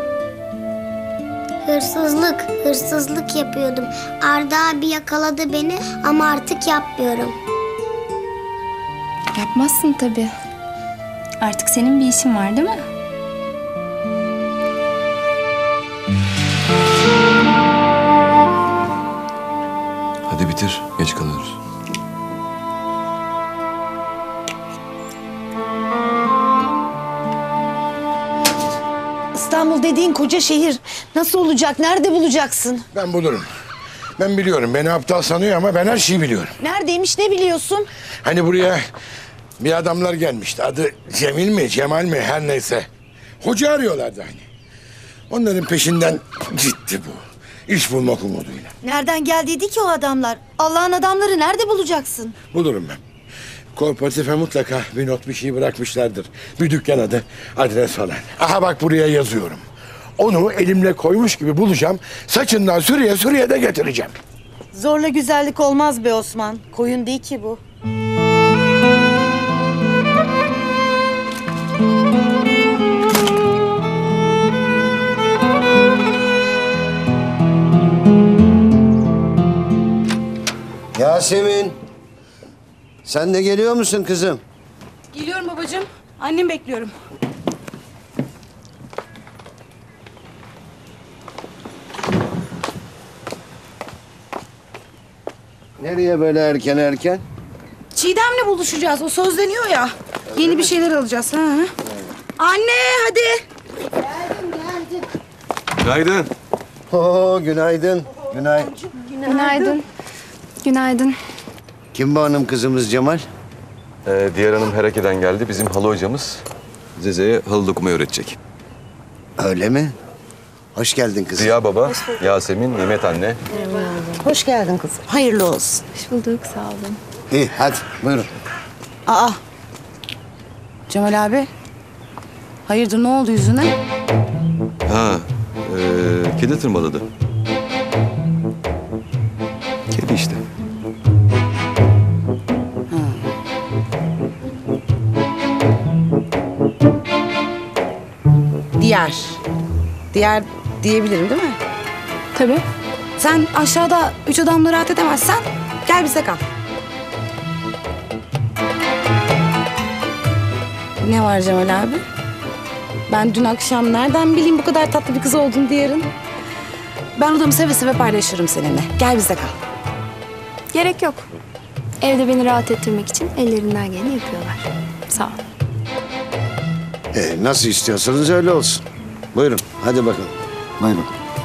Hırsızlık yapıyordum. Arda abi yakaladı beni ama artık yapmıyorum. Yapmazsın tabii. Artık senin bir işin var değil mi? Hadi bitir, geç kalıyoruz. İstanbul dediğin koca şehir. Nasıl olacak? Nerede bulacaksın? Ben bulurum. Ben biliyorum. Beni aptal sanıyor ama ben her şeyi biliyorum. Neredeymiş, ne biliyorsun? Hani buraya bir adamlar gelmişti. Adı Cemil mi, Cemal mi her neyse. Hoca arıyorlardı hani. Onların peşinden gitti bu. İş bulmak umuduyla. Nereden geldiydi ki o adamlar? Allah'ın adamları nerede bulacaksın? Bulurum ben. Kooperatife mutlaka bir not bir şey bırakmışlardır. Bir dükkan adı, adres falan. Aha bak buraya yazıyorum. Onu elimle koymuş gibi bulacağım. Saçından sürüye de getireceğim. Zorla güzellik olmaz be Osman. Koyun değil ki bu. Yasemin. Sen de geliyor musun kızım? Geliyorum babacığım. Annem bekliyorum. Nereye böyle erken erken? Çiğdem'le buluşacağız. O sözleniyor ya. Yeni bir şeyler alacağız. Ha. Anne hadi. Günaydın. Oo, günaydın. Günaydın. Günaydın. Kim bu hanım kızımız Cemal? Diğer hanım Hereke'den geldi. Bizim halı hocamız Zeze'ye halı dokumayı öğretecek. Öyle mi? Hoş geldin kızım. Ziya baba, Yasemin, Nimet anne. Hoş geldin kızım. Hayırlı olsun. Hoş bulduk, sağ olun. İyi hadi buyurun. Aa. Cemal abi. Hayırdır ne oldu yüzüne? Ha, kedi tırmaladı. Kedi işte. Diğer diyebilirim değil mi? Tabii. Sen aşağıda 3 adamla rahat edemezsen gel bize kal. Ne var Cemal abi? Ben dün akşam nereden bileyim bu kadar tatlı bir kız oldun Diyar'ın? Ben odamı seve seve paylaşırım seninle. Gel bize kal. Gerek yok. Evde beni rahat ettirmek için ellerinden geleni yapıyorlar. Sağ ol. Nasıl istiyorsanız öyle olsun. Buyurun hadi bakalım. Buyurun.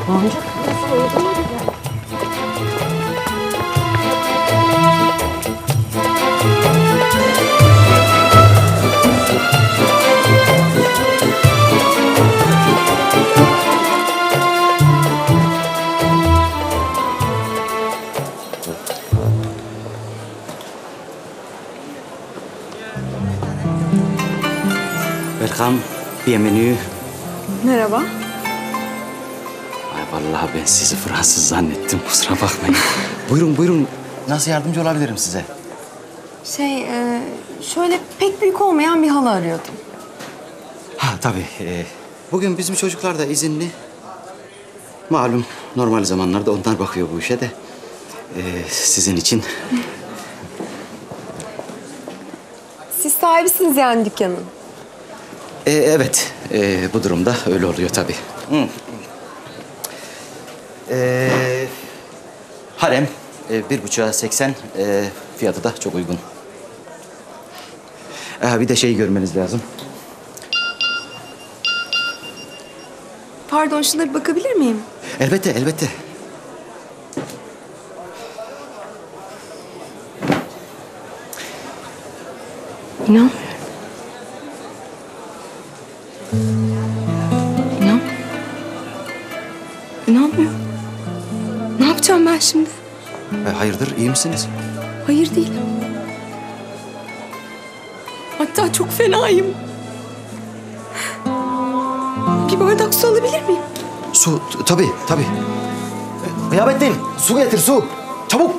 Welcome, bienvenue. Merhaba. Ay vallahi ben sizi Fransız zannettim, kusura bakmayın. Buyurun, buyurun. Nasıl yardımcı olabilirim size? Şöyle pek büyük olmayan bir halı arıyordum. Ha tabii. Bugün bizim çocuklar da izinli. Malum normal zamanlarda onlar bakıyor bu işe de. Sizin için. Siz sahibisiniz yani dükkanın. Evet, bu durumda öyle oluyor tabii. Hı. Harem, 1,5'a 80, fiyatı da çok uygun. Bir de şey görmeniz lazım. Pardon, şuna bir bakabilir miyim? Elbette, elbette. İnan. İnanmıyorum. Ne yapacağım ben şimdi? Hayırdır, iyi misiniz? Hayır değilim. Hatta çok fenayım. Bir bardak su alabilir miyim? Su, tabii, tabii. Kıyamettin, su getir, su. Çabuk.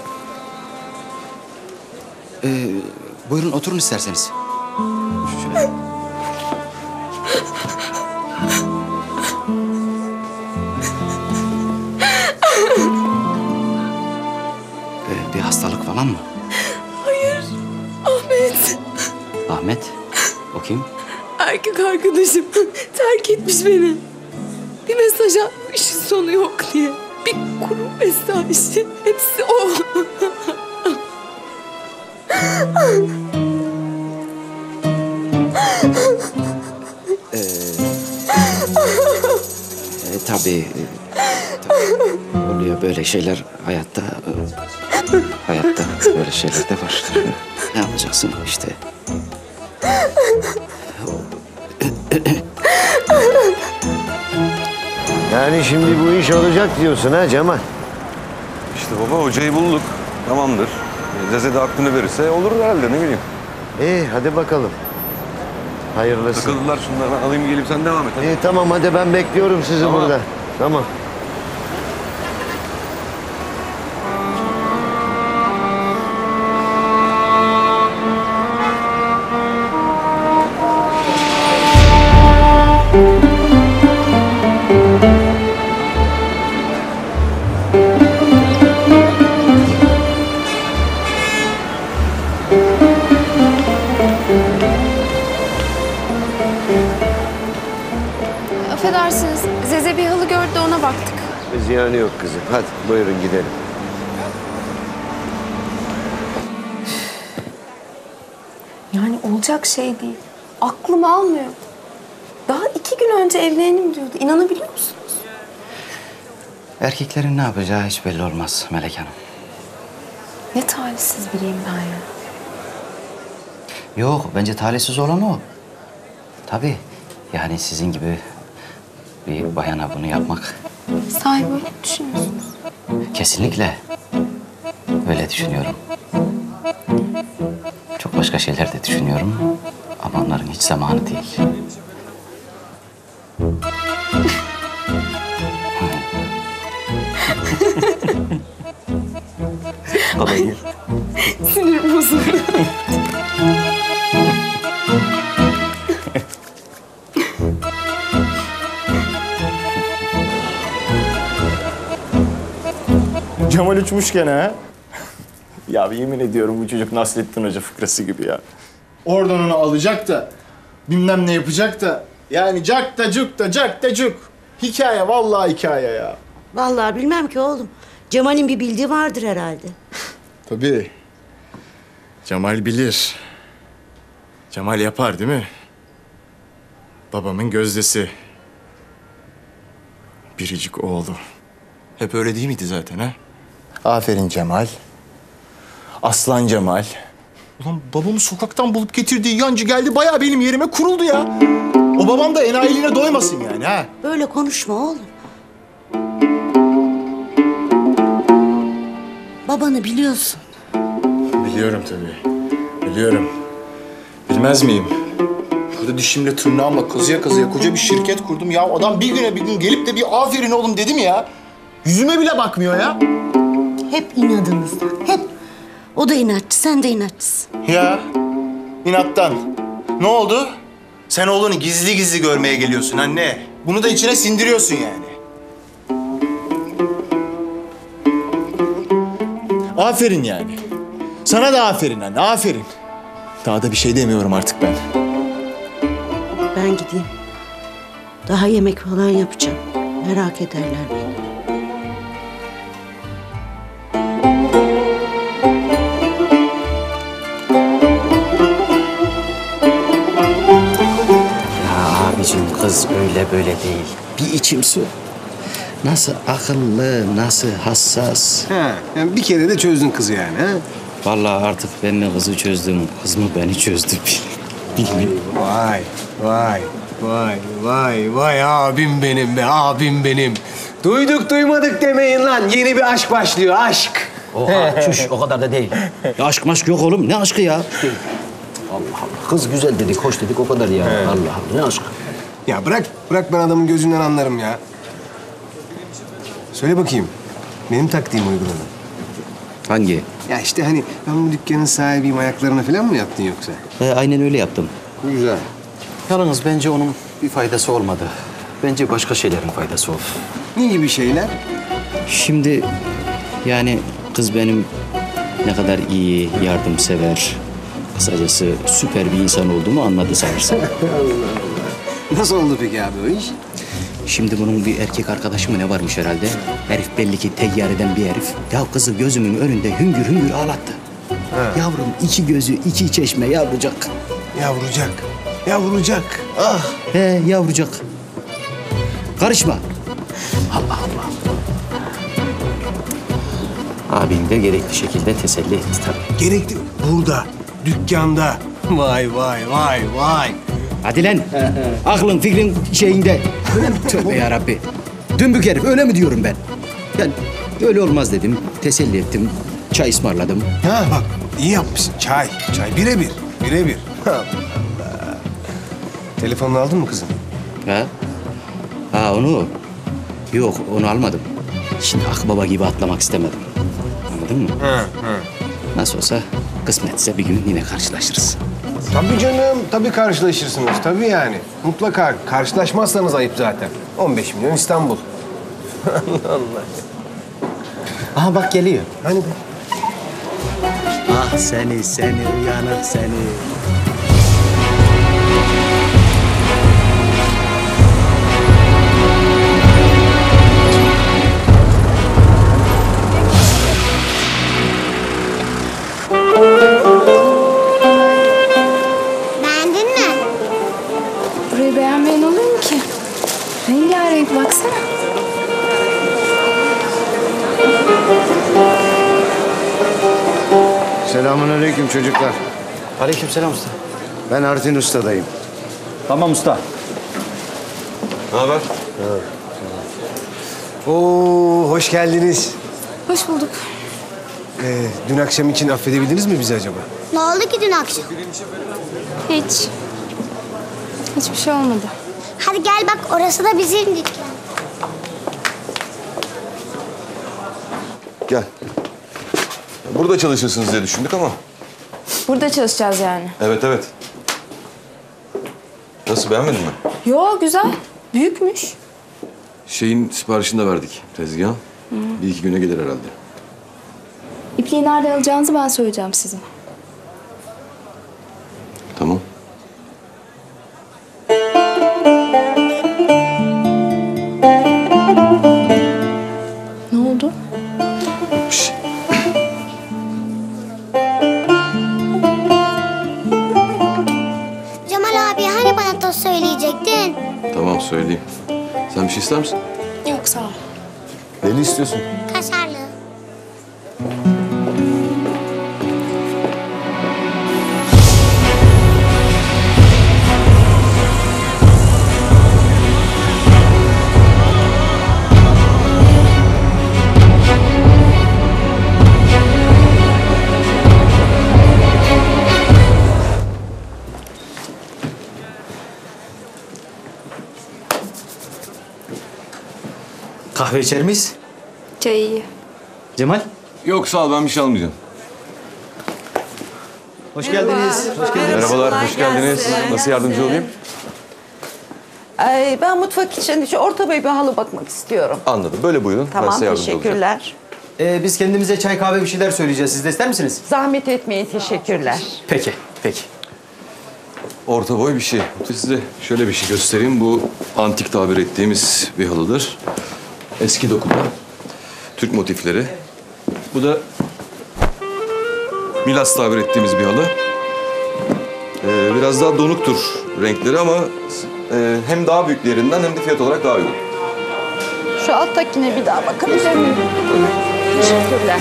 Buyurun oturun isterseniz. Şöyle. Bir hastalık falan mı? Hayır. Ahmet. Ahmet? O kim? Erkek arkadaşım terk etmiş beni. Bir mesaj atmış sonu yok diye. Bir kuru mesaj. Hepsi o. Tabii. Oluyor böyle şeyler hayatta. Hayatta böyle şeyler de var. Ne yapacaksın işte. Yani şimdi bu iş olacak diyorsun ha Cemal? İşte baba hocayı bulduk. Tamamdır. Zeze de aklını verirse olur herhalde ne bileyim. İyi hadi bakalım. Hayırlısı. Takıldılar şunlar. Ben alayım geleyim sen devam et. Hadi. İyi tamam hadi ben bekliyorum sizi Tamam. burada. Tamam. baktık. Ziyanı yok kızım. Hadi buyurun gidelim. Yani olacak şey değil. Aklım almıyor. Daha 2 gün önce evlenelim diyordu. İnanabiliyor musunuz? Erkeklerin ne yapacağı hiç belli olmaz Melek Hanım. Ne talihsiz biriyim ben ya. Yok, bence talihsiz olan o. Tabii. Yani sizin gibi bir bayana bunu yapmak Sahi böyle mi düşünüyorsunuz? kesinlikle öyle düşünüyorum. Çok başka şeyler de düşünüyorum ama onların hiç zamanı değil. Baba gel. Sinirim bozuldu. Cemal uçmuş gene ha. Ya yemin ediyorum bu çocuk Nasrettin Hoca fıkrası gibi ya. Oradan onu alacak da bilmem ne yapacak da yani cak da cuk da cak da cuk. Hikaye vallahi hikaye ya. Vallahi bilmem ki oğlum. Cemal'in bir bildiği vardır herhalde. Tabii. Cemal bilir. Cemal yapar değil mi? Babamın gözdesi. Biricik oğlu. Hep öyle değil miydi zaten ha? Aferin Cemal. Aslan Cemal. Ulan babamı sokaktan bulup getirdiği yancı geldi bayağı benim yerime kuruldu ya. O babam da enayiliğine doymasın yani ha. Böyle konuşma oğlum. Babanı biliyorsun. Biliyorum tabii. Biliyorum. Bilmez miyim? Burada dişimle tırnağımla kazıya kazıya koca bir şirket kurdum. Ya adam bir güne bir gün gelip de bir aferin oğlum dedim ya. Yüzüme bile bakmıyor ya. Hep inadınızdan, hep. O da inatçı, sen de inatçısın. Ya inattan. Ne oldu? Sen oğlunu gizli gizli görmeye geliyorsun anne. Bunu da içine sindiriyorsun yani. Aferin yani. Sana da aferin anne, aferin. Daha da bir şey demiyorum artık ben. Ben gideyim. Daha yemek falan yapacağım. Merak ederler beni. Ya abicim kız öyle böyle değil. Bir içim su. Nasıl akıllı, nasıl hassas. Ha, yani bir kere de çözdün kızı yani ha? Vallahi artık ben mi kızı çözdüm, kız mı beni çözdü bilmiyorum. Vay, vay, vay, vay, vay abim benim be, abim benim. Duyduk duymadık demeyin lan. Yeni bir aşk başlıyor, aşk. Oha, çüş, o kadar da değil. Ya aşk maşk yok oğlum, ne aşkı ya? Allah Allah, kız güzel dedik, hoş dedik, o kadar ya. Evet. Allah Allah, ne aşkı? Ya bırak ben adamın gözünden anlarım ya. Söyle bakayım, benim taktiğimi uyguladın. Hangi? Ya işte hani ben bu dükkanın sahibiyim ayaklarına falan mı yattın yoksa? Aynen öyle yaptım. Güzel. Yalnız bence onun bir faydası olmadı. Bence başka şeylerin faydası oldu. Ne gibi şeyler? Şimdi yani kız benim ne kadar iyi, yardımsever, kısacası süper bir insan olduğumu anladı sanırsam. Allah Allah. Nasıl oldu peki abi o iş? Şimdi bunun bir erkek arkadaşı mı ne varmış herhalde? Herif belli ki teyyareden bir herif. Ya kızı gözümün önünde hüngür hüngür ağlattı. Ha. Yavrum iki gözü, iki çeşme yavrucak. Yavrucak, yavrucak. Ah. He yavrucak. Karışma. Allah Allah. Abim de gerekli şekilde teselli etti tabii. Gerekli. Burada, dükkanda. Vay vay vay vay. Hadi lan. Aklın fikrin şeyinde. Öyle mi? Tövbe yarabbi. Dümbük herif öyle mi diyorum ben? Yani öyle olmaz dedim. Teselli ettim. Çay ısmarladım. Ha bak iyi yapmışsın. Çay birebir. Allah Allah. Telefonunu aldın mı kızım? Ha? Ha onu? Yok onu almadım. Şimdi akbaba gibi atlamak istemedim. Anladın mı? Hı. Nasıl olsa kısmetse bir gün yine karşılaşırız. Tabii canım, tabii karşılaşırsınız. Tabii yani. Mutlaka. Karşılaşmazsanız ayıp zaten. 15 milyon İstanbul. Allah Allah. Aha bak geliyor. Hani be? Ah seni uyanık seni. Selamünaleyküm çocuklar. Aleykümselam usta. Ben Artin Usta'dayım. Tamam usta. Ne haber? Oo, hoş geldiniz. Hoş bulduk. Dün akşam için affedebildiniz mi bizi acaba? Ne oldu ki dün akşam? Hiç. Hiçbir şey olmadı. Hadi gel bak, orası da bizim dükkan. Gel. Burada çalışırsınız diye düşündük ama. Burada çalışacağız yani. Evet evet. Nasıl, beğenmedin mi? Yo, güzel. Büyükmüş. Şeyin siparişini de verdik tezgahın. Bir iki güne gelir herhalde. İpliği nereden alacağınızı ben söyleyeceğim size. Tamam. Ne oldu? Cemal abi hani bana toz söyleyecektin? Tamam, söyleyeyim. Sen bir şey ister misin? Yok, sağ ol. Neli istiyorsun? Kaşarlı. Kahve içer miyiz? Çay iyi. Cemal? Yok sağ ol, ben bir şey almayacağım. Hoş geldiniz. Hoş geldiniz. Merhabalar, hoş geldiniz. Nasıl yardımcı olayım? Ay, ben mutfak için şu orta boy bir halı bakmak istiyorum. Anladım. Böyle buyurun. Ben Tamam, size yardımcı olacağım. teşekkürler. Biz kendimize çay kahve bir şeyler söyleyeceğiz. Siz de ister misiniz? Zahmet etmeyin, teşekkürler. Peki, peki. Orta boy bir şey. Size şöyle bir şey göstereyim. Bu antik tabir ettiğimiz bir halıdır. Eski dokuma. Türk motifleri. Bu da Milas tabir ettiğimiz bir halı. Biraz daha donuktur renkleri ama hem daha büyüklerinden hem de fiyat olarak daha uygun. Şu alttakine bir daha bakabilir miyim? Teşekkürler.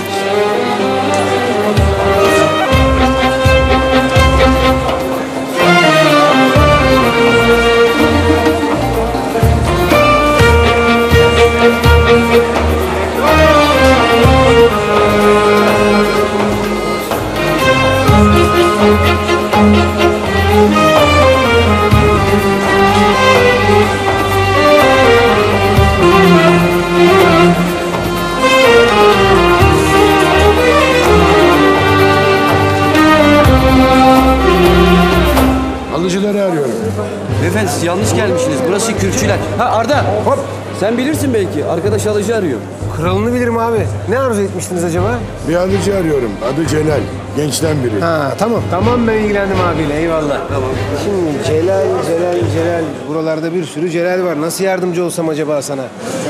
Alıcıları arıyorum. Beyefendi siz yanlış gelmişsiniz. Burası Kürkçüler. Ha Arda. Hop. Sen bilirsin belki. Arkadaş alıcı arıyor. Kralını bilirim abi. Ne arzu etmiştiniz acaba? Bir alıcı arıyorum. Adı Celal. Gençten biri. Ha tamam. Tamam, ben ilgilendim abiyle. Eyvallah. Tamam. Şimdi Celal. Buralarda bir sürü Celal var. Nasıl yardımcı olsam acaba sana?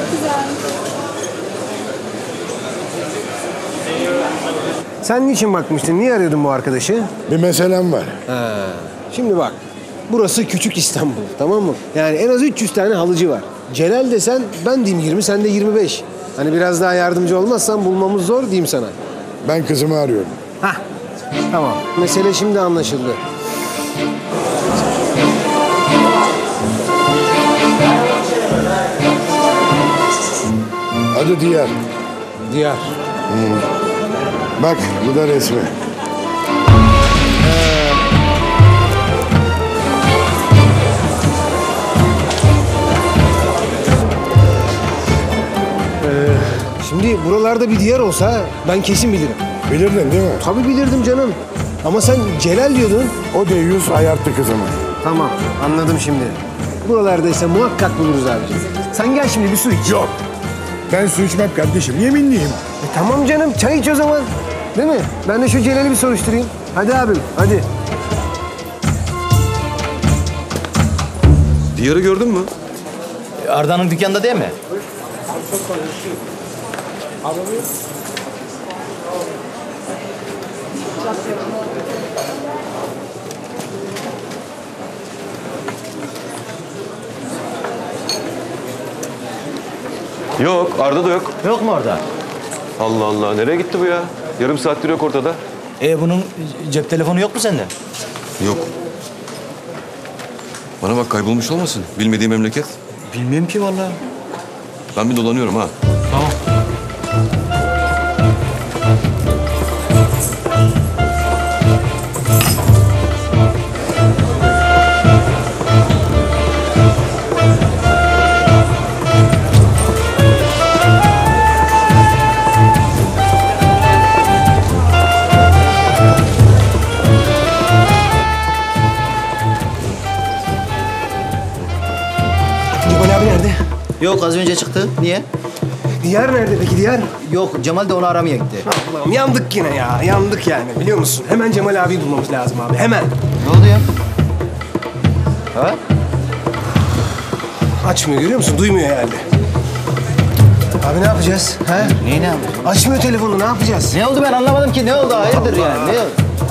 Sen niçin bakmıştın? Niye arıyordun bu arkadaşı? Bir meselem var. Ha. Şimdi bak. Burası küçük İstanbul, tamam mı? Yani en az 300 tane halıcı var. Celal desen ben diyeyim 20, sen de 25. Hani biraz daha yardımcı olmazsan bulmamız zor diyeyim sana. Ben kızımı arıyorum. Hah, tamam. Mesele şimdi anlaşıldı. Adı Diyar. Diyar. Bak bu da resmi. Şimdi buralarda bir Diyar olsa ben kesin bilirim. Bilirdin değil mi? Tabii bilirdim canım. Ama sen Celal diyordun. O deyyus ayarttı kızımı. Tamam, anladım şimdi. Buralardaysa muhakkak buluruz abicim. Sen gel şimdi bir su iç. Yok. Ben su içmem kardeşim. Yeminliyim. Tamam canım, çay iç o zaman. Değil mi? Ben de şu Celal'i bir soruşturayım. Hadi abim, hadi. Diyar'ı gördün mü? Arda'nın dükkanda değil mi? Yok, Arda da yok. Yok mu orada? Allah Allah, nereye gitti bu ya? Yarım saattir yok ortada. Bunun cep telefonu yok mu sende? Yok. Bana bak kaybolmuş olmasın. Bilmediğim memleket. Bilmiyorum ki vallahi. Ben bir dolanıyorum ha. Tamam. Cemal abi nerede? Yok az önce çıktı. Niye? Diyar nerede peki Diyar? Yok Cemal de onu aramaya gitti. Allah'ım yandık yine ya. Yandık yani biliyor musun? Hemen Cemal abiyi bulmamız lazım abi. Hemen. Ne oldu ya? Ha? Açmıyor görüyor musun? Duymuyor herhalde. Abi ne yapacağız? Ha? Neyi ne yapacağız? Açmıyor telefonu ne yapacağız? Ne oldu ben anlamadım ki. Ne oldu? Hayırdır yani? Ne oldu?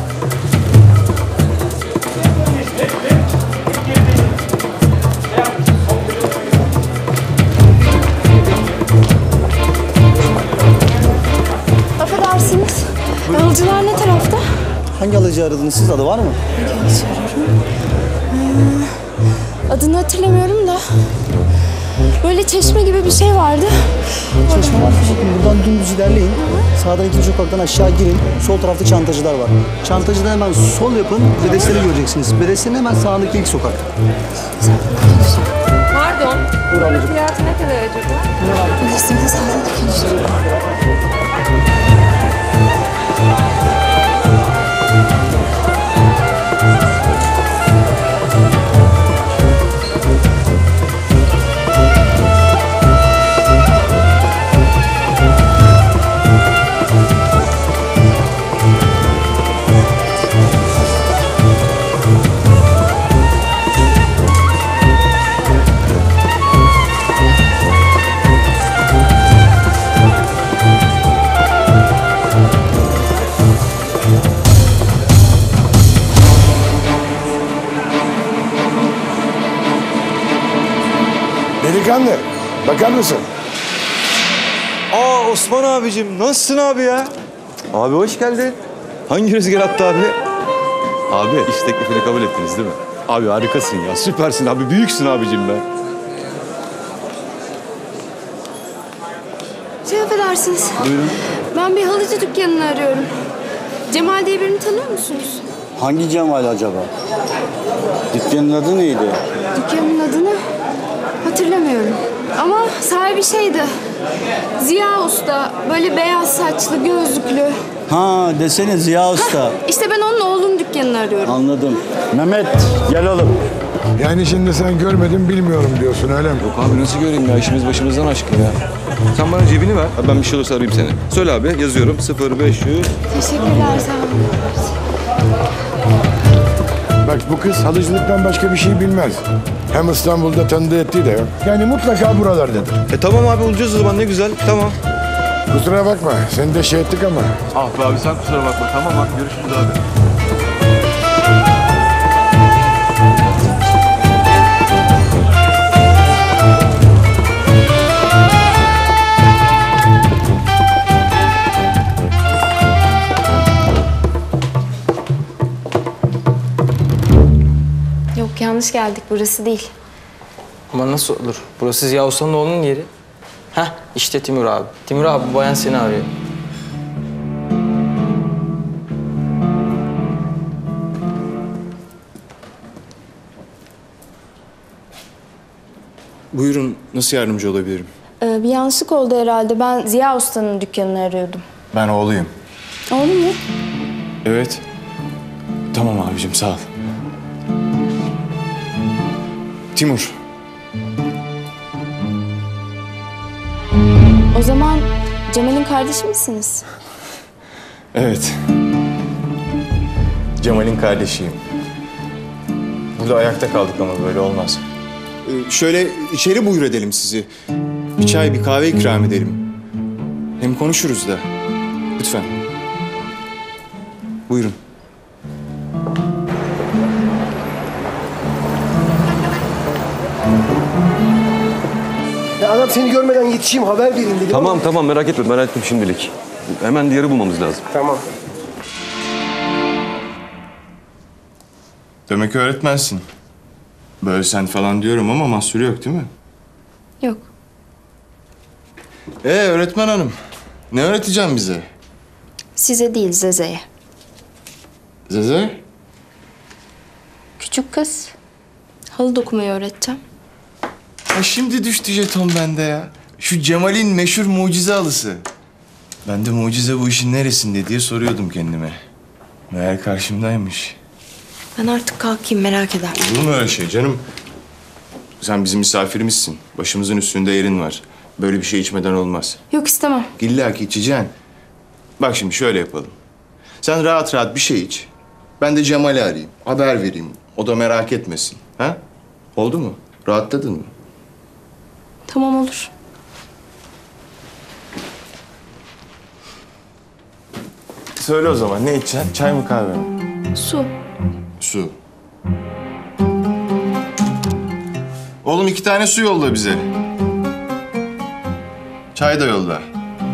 Affedersiniz. Alıcılar ne tarafta? Hangi alıcı aradınız siz? Adı var mı? Hangi alıcı arıyorum? Adını hatırlamıyorum da. Böyle çeşme gibi bir şey vardı. Çeşme var. Bakın buradan dümdüz ilerleyin. Sağdan ikinci sokaktan aşağı girin. Sol tarafta çantacılar var. Çantacıdan hemen sol yapın. Bedesten'i göreceksiniz. Bedesten'in hemen sağındaki ilk sokak. Pardon. Buyur ablacığım. Fiyatı ne kadar acaba? Bedesten'in sağındaki ilk sokak. Delikanlı, bakar mısın? Aa Osman abicim nasılsın abi ya? Abi hoş geldin. Hangi rüzgar attı abi? Abi iş teklifini kabul ettiniz değil mi? Abi harikasın ya. Süpersin abi. Büyüksün abicim be. Affedersiniz. Buyurun. Ben bir halıcı dükkanını arıyorum. Cemal diye birini tanıyor musunuz? Hangi Cemal acaba? Dükkanın adı neydi? Dükkanın adını hatırlamıyorum. Ama sahibi şeydi. Ziya Usta. Böyle beyaz saçlı, gözlüklü. Ha desene Ziya Usta. İşte ben onun oğlunun dükkanını arıyorum. Anladım. Mehmet gel oğlum. Yani şimdi sen görmedin bilmiyorum diyorsun öyle mi? Yok abi nasıl göreyim ya işimiz başımızdan aşkın ya. Sen bana cebini ver. Ben bir şey olursa arayayım seni. Söyle abi yazıyorum 0500. Teşekkürler sağ olun. Bak bu kız halıcılıktan başka bir şey bilmez. Hem İstanbul'da tanıdığı ettiği de yok. Yani mutlaka buralardadır. Tamam abi olacağız o zaman ne güzel tamam. Kusura bakma seni de şey ettik ama. Ah be abi sen kusura bakma. Tamam abi görüşürüz abi. Yok yanlış geldik burası değil. Ama nasıl olur? Burası Ziya Usta'nın oğlunun yeri. Heh işte Timur abi. Timur abi bu bayan seni arıyor. Buyurun, nasıl yardımcı olabilirim? Bir yanlışlık oldu herhalde. Ben Ziya Usta'nın dükkanını arıyordum. Ben oğluyum. Oğlum mu? Evet. Tamam abicim, sağ ol. Timur. O zaman Cemal'in kardeşi misiniz? Evet. Cemal'in kardeşiyim. Burada ayakta kaldık ama böyle olmaz. Şöyle içeri buyur edelim sizi. Bir çay, bir kahve ikram edelim. Hem konuşuruz da. Lütfen. Buyurun. Ya adam seni görmeden yetişeyim haber vereyim dedim. Tamam tamam merak etme ben hallettim şimdilik. Hemen diğeri bulmamız lazım. Tamam. Demek öğretmensin. Böyle sen falan diyorum ama mahsuru yok değil mi? Yok. Öğretmen hanım. Ne öğreteceğim bize? Size değil Zeze'ye. Zeze? Küçük kız. Halı dokumayı öğreteceğim. Ha şimdi düştü jeton bende ya. Şu Cemal'in meşhur mucize halısı. Ben de mucize bu işin neresinde diye soruyordum kendime. Meğer karşımdaymış. Ben artık kalkayım, merak eder. Olur mu öyle şey canım? Sen bizim misafirimizsin. Başımızın üstünde yerin var. Böyle bir şey içmeden olmaz. Yok, istemem. İlla ki içeceksin. Bak şimdi şöyle yapalım. Sen rahat rahat bir şey iç. Ben de Cemal'i arayayım. Haber vereyim. O da merak etmesin. Ha? Oldu mu? Rahatladın mı? Tamam, olur. Söyle o zaman. Ne içeceksin? Çay mı kahve mi? Su. Su. Oğlum 2 tane su yolla bize. Çay da yolla.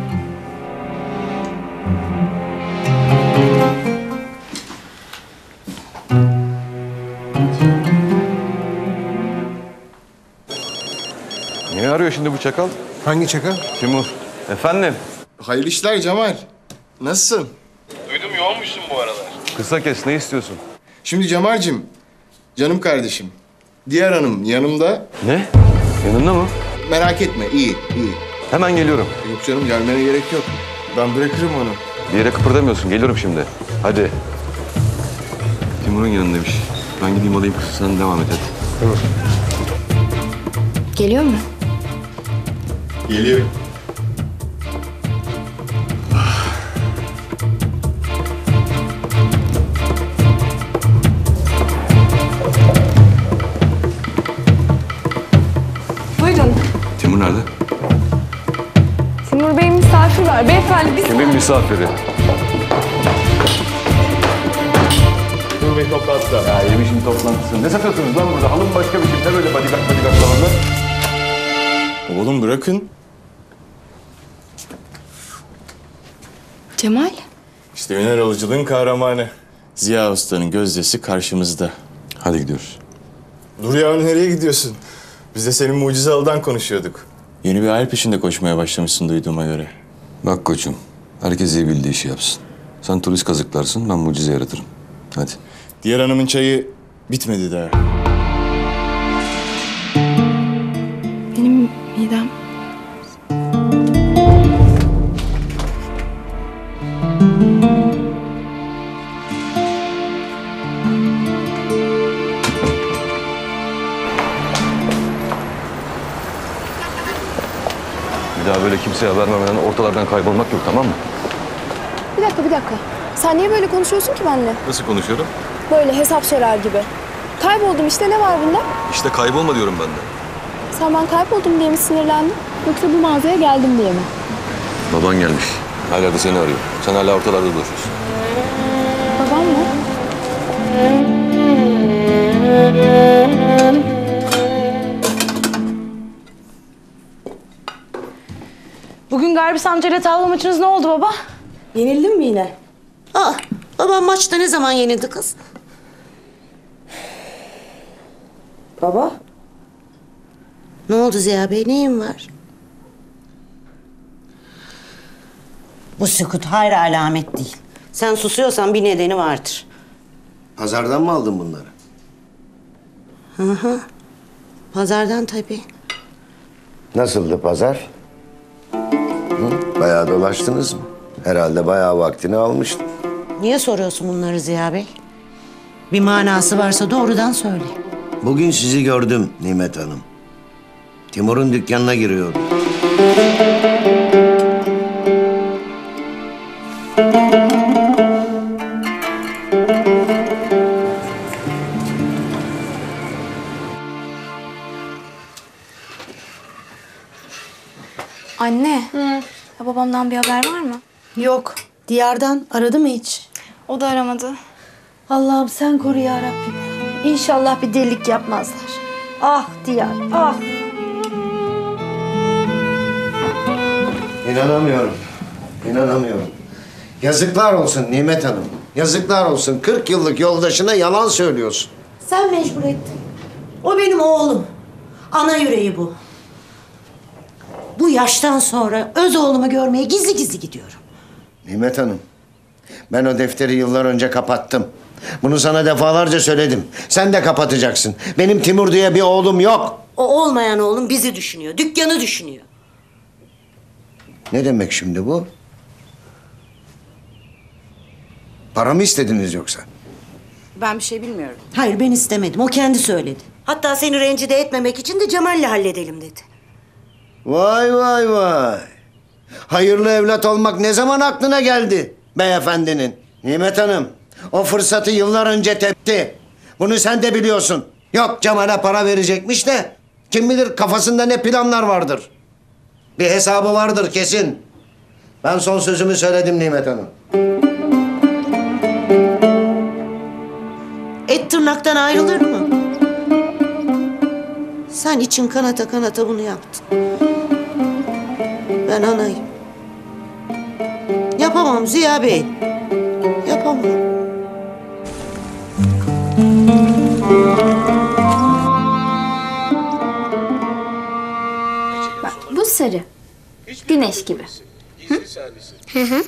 Niye arıyor şimdi bu çakal? Hangi çakal? Timur. Efendim? Hayırlı işler Cemal. Nasılsın? Duydum yoğunmuşsun bu aralar. Kısa kes, ne istiyorsun? Şimdi Cemal'cim, canım kardeşim. Diğer hanım yanımda. Ne? Yanında mı? Merak etme, iyi. Hemen geliyorum. Yok canım, gelmene gerek yok. Ben bırakırım onu. Bir yere kıpırdamıyorsun, geliyorum şimdi. Hadi. Timur'un yanındaymış. Ben gideyim alayım kızı, sen devam et hadi. Tamam. Geliyor mu? Geliyor. Buyurun. Timur nerede? Timur Bey misafir var. Beyefendi biz... Kimin misafiri? Timur Bey toplantıda. Ya yemişim toplantısı. Ne satıyorsunuz lan burada? Alın başka bir şey. Ne böyle bodyguard falanlar? Oğlum bırakın. Cemal? İşte Üner Alıcı'nın kahramanı. Ziya Usta'nın gözdesi karşımızda. Hadi gidiyoruz. Dur ya, nereye gidiyorsun? Biz de senin mucize halıdan konuşuyorduk. Yeni bir hayal peşinde koşmaya başlamışsın duyduğuma göre. Bak koçum, herkes iyi bildiği işi yapsın. Sen turist kazıklarsın, ben mucize yaratırım. Hadi. Diğer hanımın çayı bitmedi daha. Benim midem... Bir daha böyle kimseye haber vermeden ortalardan kaybolmak yok, tamam mı? Bir dakika. Sen niye böyle konuşuyorsun ki benimle? Nasıl konuşuyorum? Böyle hesap sorar gibi. Kayboldum işte, ne var bunda? İşte kaybolma diyorum ben de. Sen ben kayboldum diye mi sinirlendin? Yoksa bu mağazaya geldim diye mi? Baban gelmiş. Her yerde seni arıyor. Sen hala ortalarda dolaşıyorsun. Babam mı? Bugün Garbis amcayla tavla maçınız ne oldu baba? Yenildin mi yine? Babam maçta ne zaman yenildi kız? Baba? Ne oldu Ziya Bey, neyin var? Bu sükut hayır alamet değil. Sen susuyorsan bir nedeni vardır. Pazardan mı aldın bunları? Hı. Pazardan tabii. Nasıldı pazar? Bayağı dolaştınız mı? Herhalde bayağı vaktini almıştı. Niye soruyorsun bunları Ziya Bey? Bir manası varsa doğrudan söyle. Bugün sizi gördüm Nimet Hanım. Timur'un dükkanına giriyordum. Anne. Ya babamdan bir haber var mı? Yok. Diyardan aradı mı hiç? O da aramadı. Allah'ım sen koru ya Rabbim. İnşallah bir delilik yapmazlar. Ah Diyar, ah. İnanamıyorum. Yazıklar olsun Nimet Hanım. Yazıklar olsun. 40 yıllık yoldaşına yalan söylüyorsun. Sen mecbur ettin. O benim oğlum. Ana yüreği bu. Bu yaştan sonra öz oğlumu görmeye gizli gizli gidiyorum. Nimet Hanım, ben o defteri yıllar önce kapattım. Bunu sana defalarca söyledim. Sen de kapatacaksın. Benim Timur diye bir oğlum yok. O olmayan oğlum bizi düşünüyor, dükkanı düşünüyor. Ne demek şimdi bu? Para mı istediniz yoksa? Ben bir şey bilmiyorum. Hayır, ben istemedim. O kendi söyledi. Hatta seni rencide etmemek için de Cemal'le halledelim dedi. Vay vay vay. Hayırlı evlat olmak ne zaman aklına geldi beyefendinin? Nimet Hanım, o fırsatı yıllar önce tepti. Bunu sen de biliyorsun. Yok, Cemal'e para verecekmiş de kim bilir kafasında ne planlar vardır. Bir hesabı vardır kesin. Ben son sözümü söyledim Nimet Hanım. Et tırnaktan ayrılır mı? Sen için kanata kanata bunu yaptın. Ben anayım. Yapamam Ziya Bey. Yapamam. Bak bu sarı. Güneş gibi. Hı?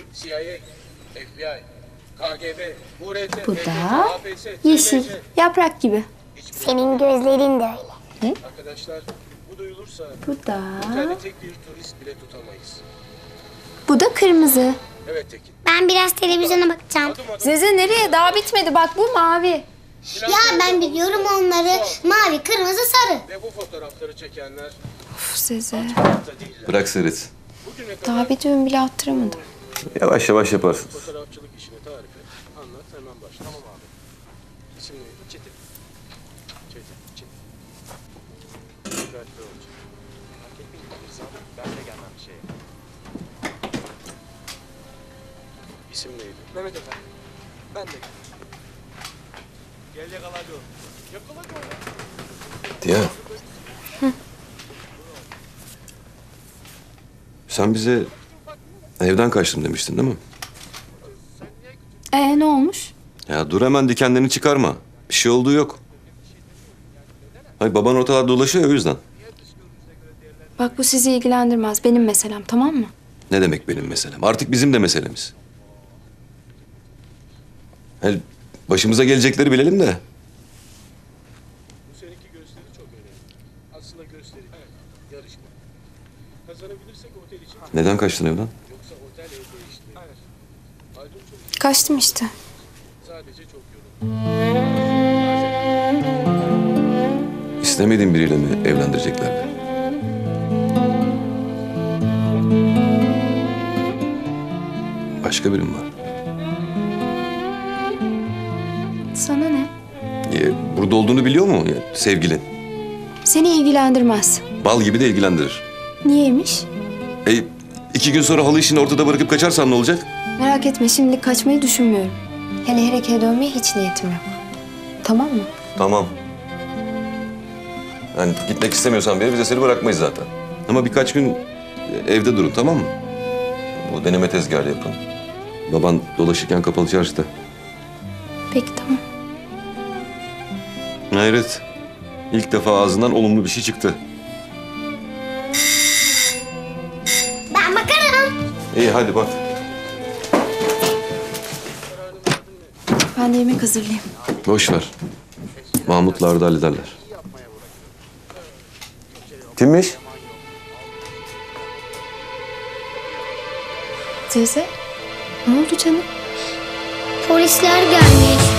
Bu da yeşil. Yaprak gibi. Senin gözlerin de öyle. Ne? Arkadaşlar bu duyulursa Bu da... tek bir turist bile tutamayız. Bu da kırmızı. Evet Tekin. Ben biraz televizyona bakacağım. Zeze nereye? Daha bitmedi. Bak bu mavi. Ya ben biliyorum onları. Mavi, kırmızı, sarı. Ve bu fotoğrafları çekenler Uf Zeze. Bırak seyret. Daha bir düğün bile attıramadım. Yavaş yavaş yaparsın. fotoğrafçılık işini tarif et. Anlat hemen başla. Tamam abi. Şimdi Çetin. Çetin. Dikkatli olacak. Hak etmeyin Rıza. Ben de gelmem bir şeye. İsim neydi? Mehmet efendim. Ben de. Gel yakala diyor. Yakala diyor. Diya. Sen bize evden kaçtım demiştin değil mi? Ne olmuş? Ya dur hemen dikenlerini çıkarma. Bir şey olduğu yok. Hayır, baban ortalarda dolaşıyor ya, o yüzden. Bak bu sizi ilgilendirmez. Benim meselem, tamam mı? Ne demek benim meselem? Artık bizim de meselemiz. Hayır, başımıza gelecekleri bilelim de. Bu seneki gösteri çok önemli. Aslında gösteri. Evet. Yarışma. Kazanabilirsek otel için. Neden kaçtın evden? Yoksa otel ev değişti. Hayır. Aydın çok Kaçtım işte. sadece çok yoruldu. İstemediğin biriyle mi evlendireceklerdi? Başka biri mi var? Sana ne? Burada olduğunu biliyor mu sevgilin? Seni ilgilendirmez. Bal gibi de ilgilendirir. Niyeymiş? 2 gün sonra halı işini ortada bırakıp kaçarsan ne olacak? Merak etme, şimdilik kaçmayı düşünmüyorum. Hele Hereke'ye dönmeye hiç niyetim yok. Tamam mı? Tamam. Yani gitmek istemiyorsan bile biz de seni bırakmayız zaten. Ama birkaç gün evde durun, tamam mı? Bu deneme tezgahı yapın. Baban dolaşırken kapalı çarşıda. Peki tamam. Hayret. İlk defa ağzından olumlu bir şey çıktı. Ben bakarım. İyi hadi bak. Ben de yemek hazırlayayım. Boş ver. Mahmutlar da hallederler. Kimmiş? Zeze, ne oldu canım? Polisler gelmiş.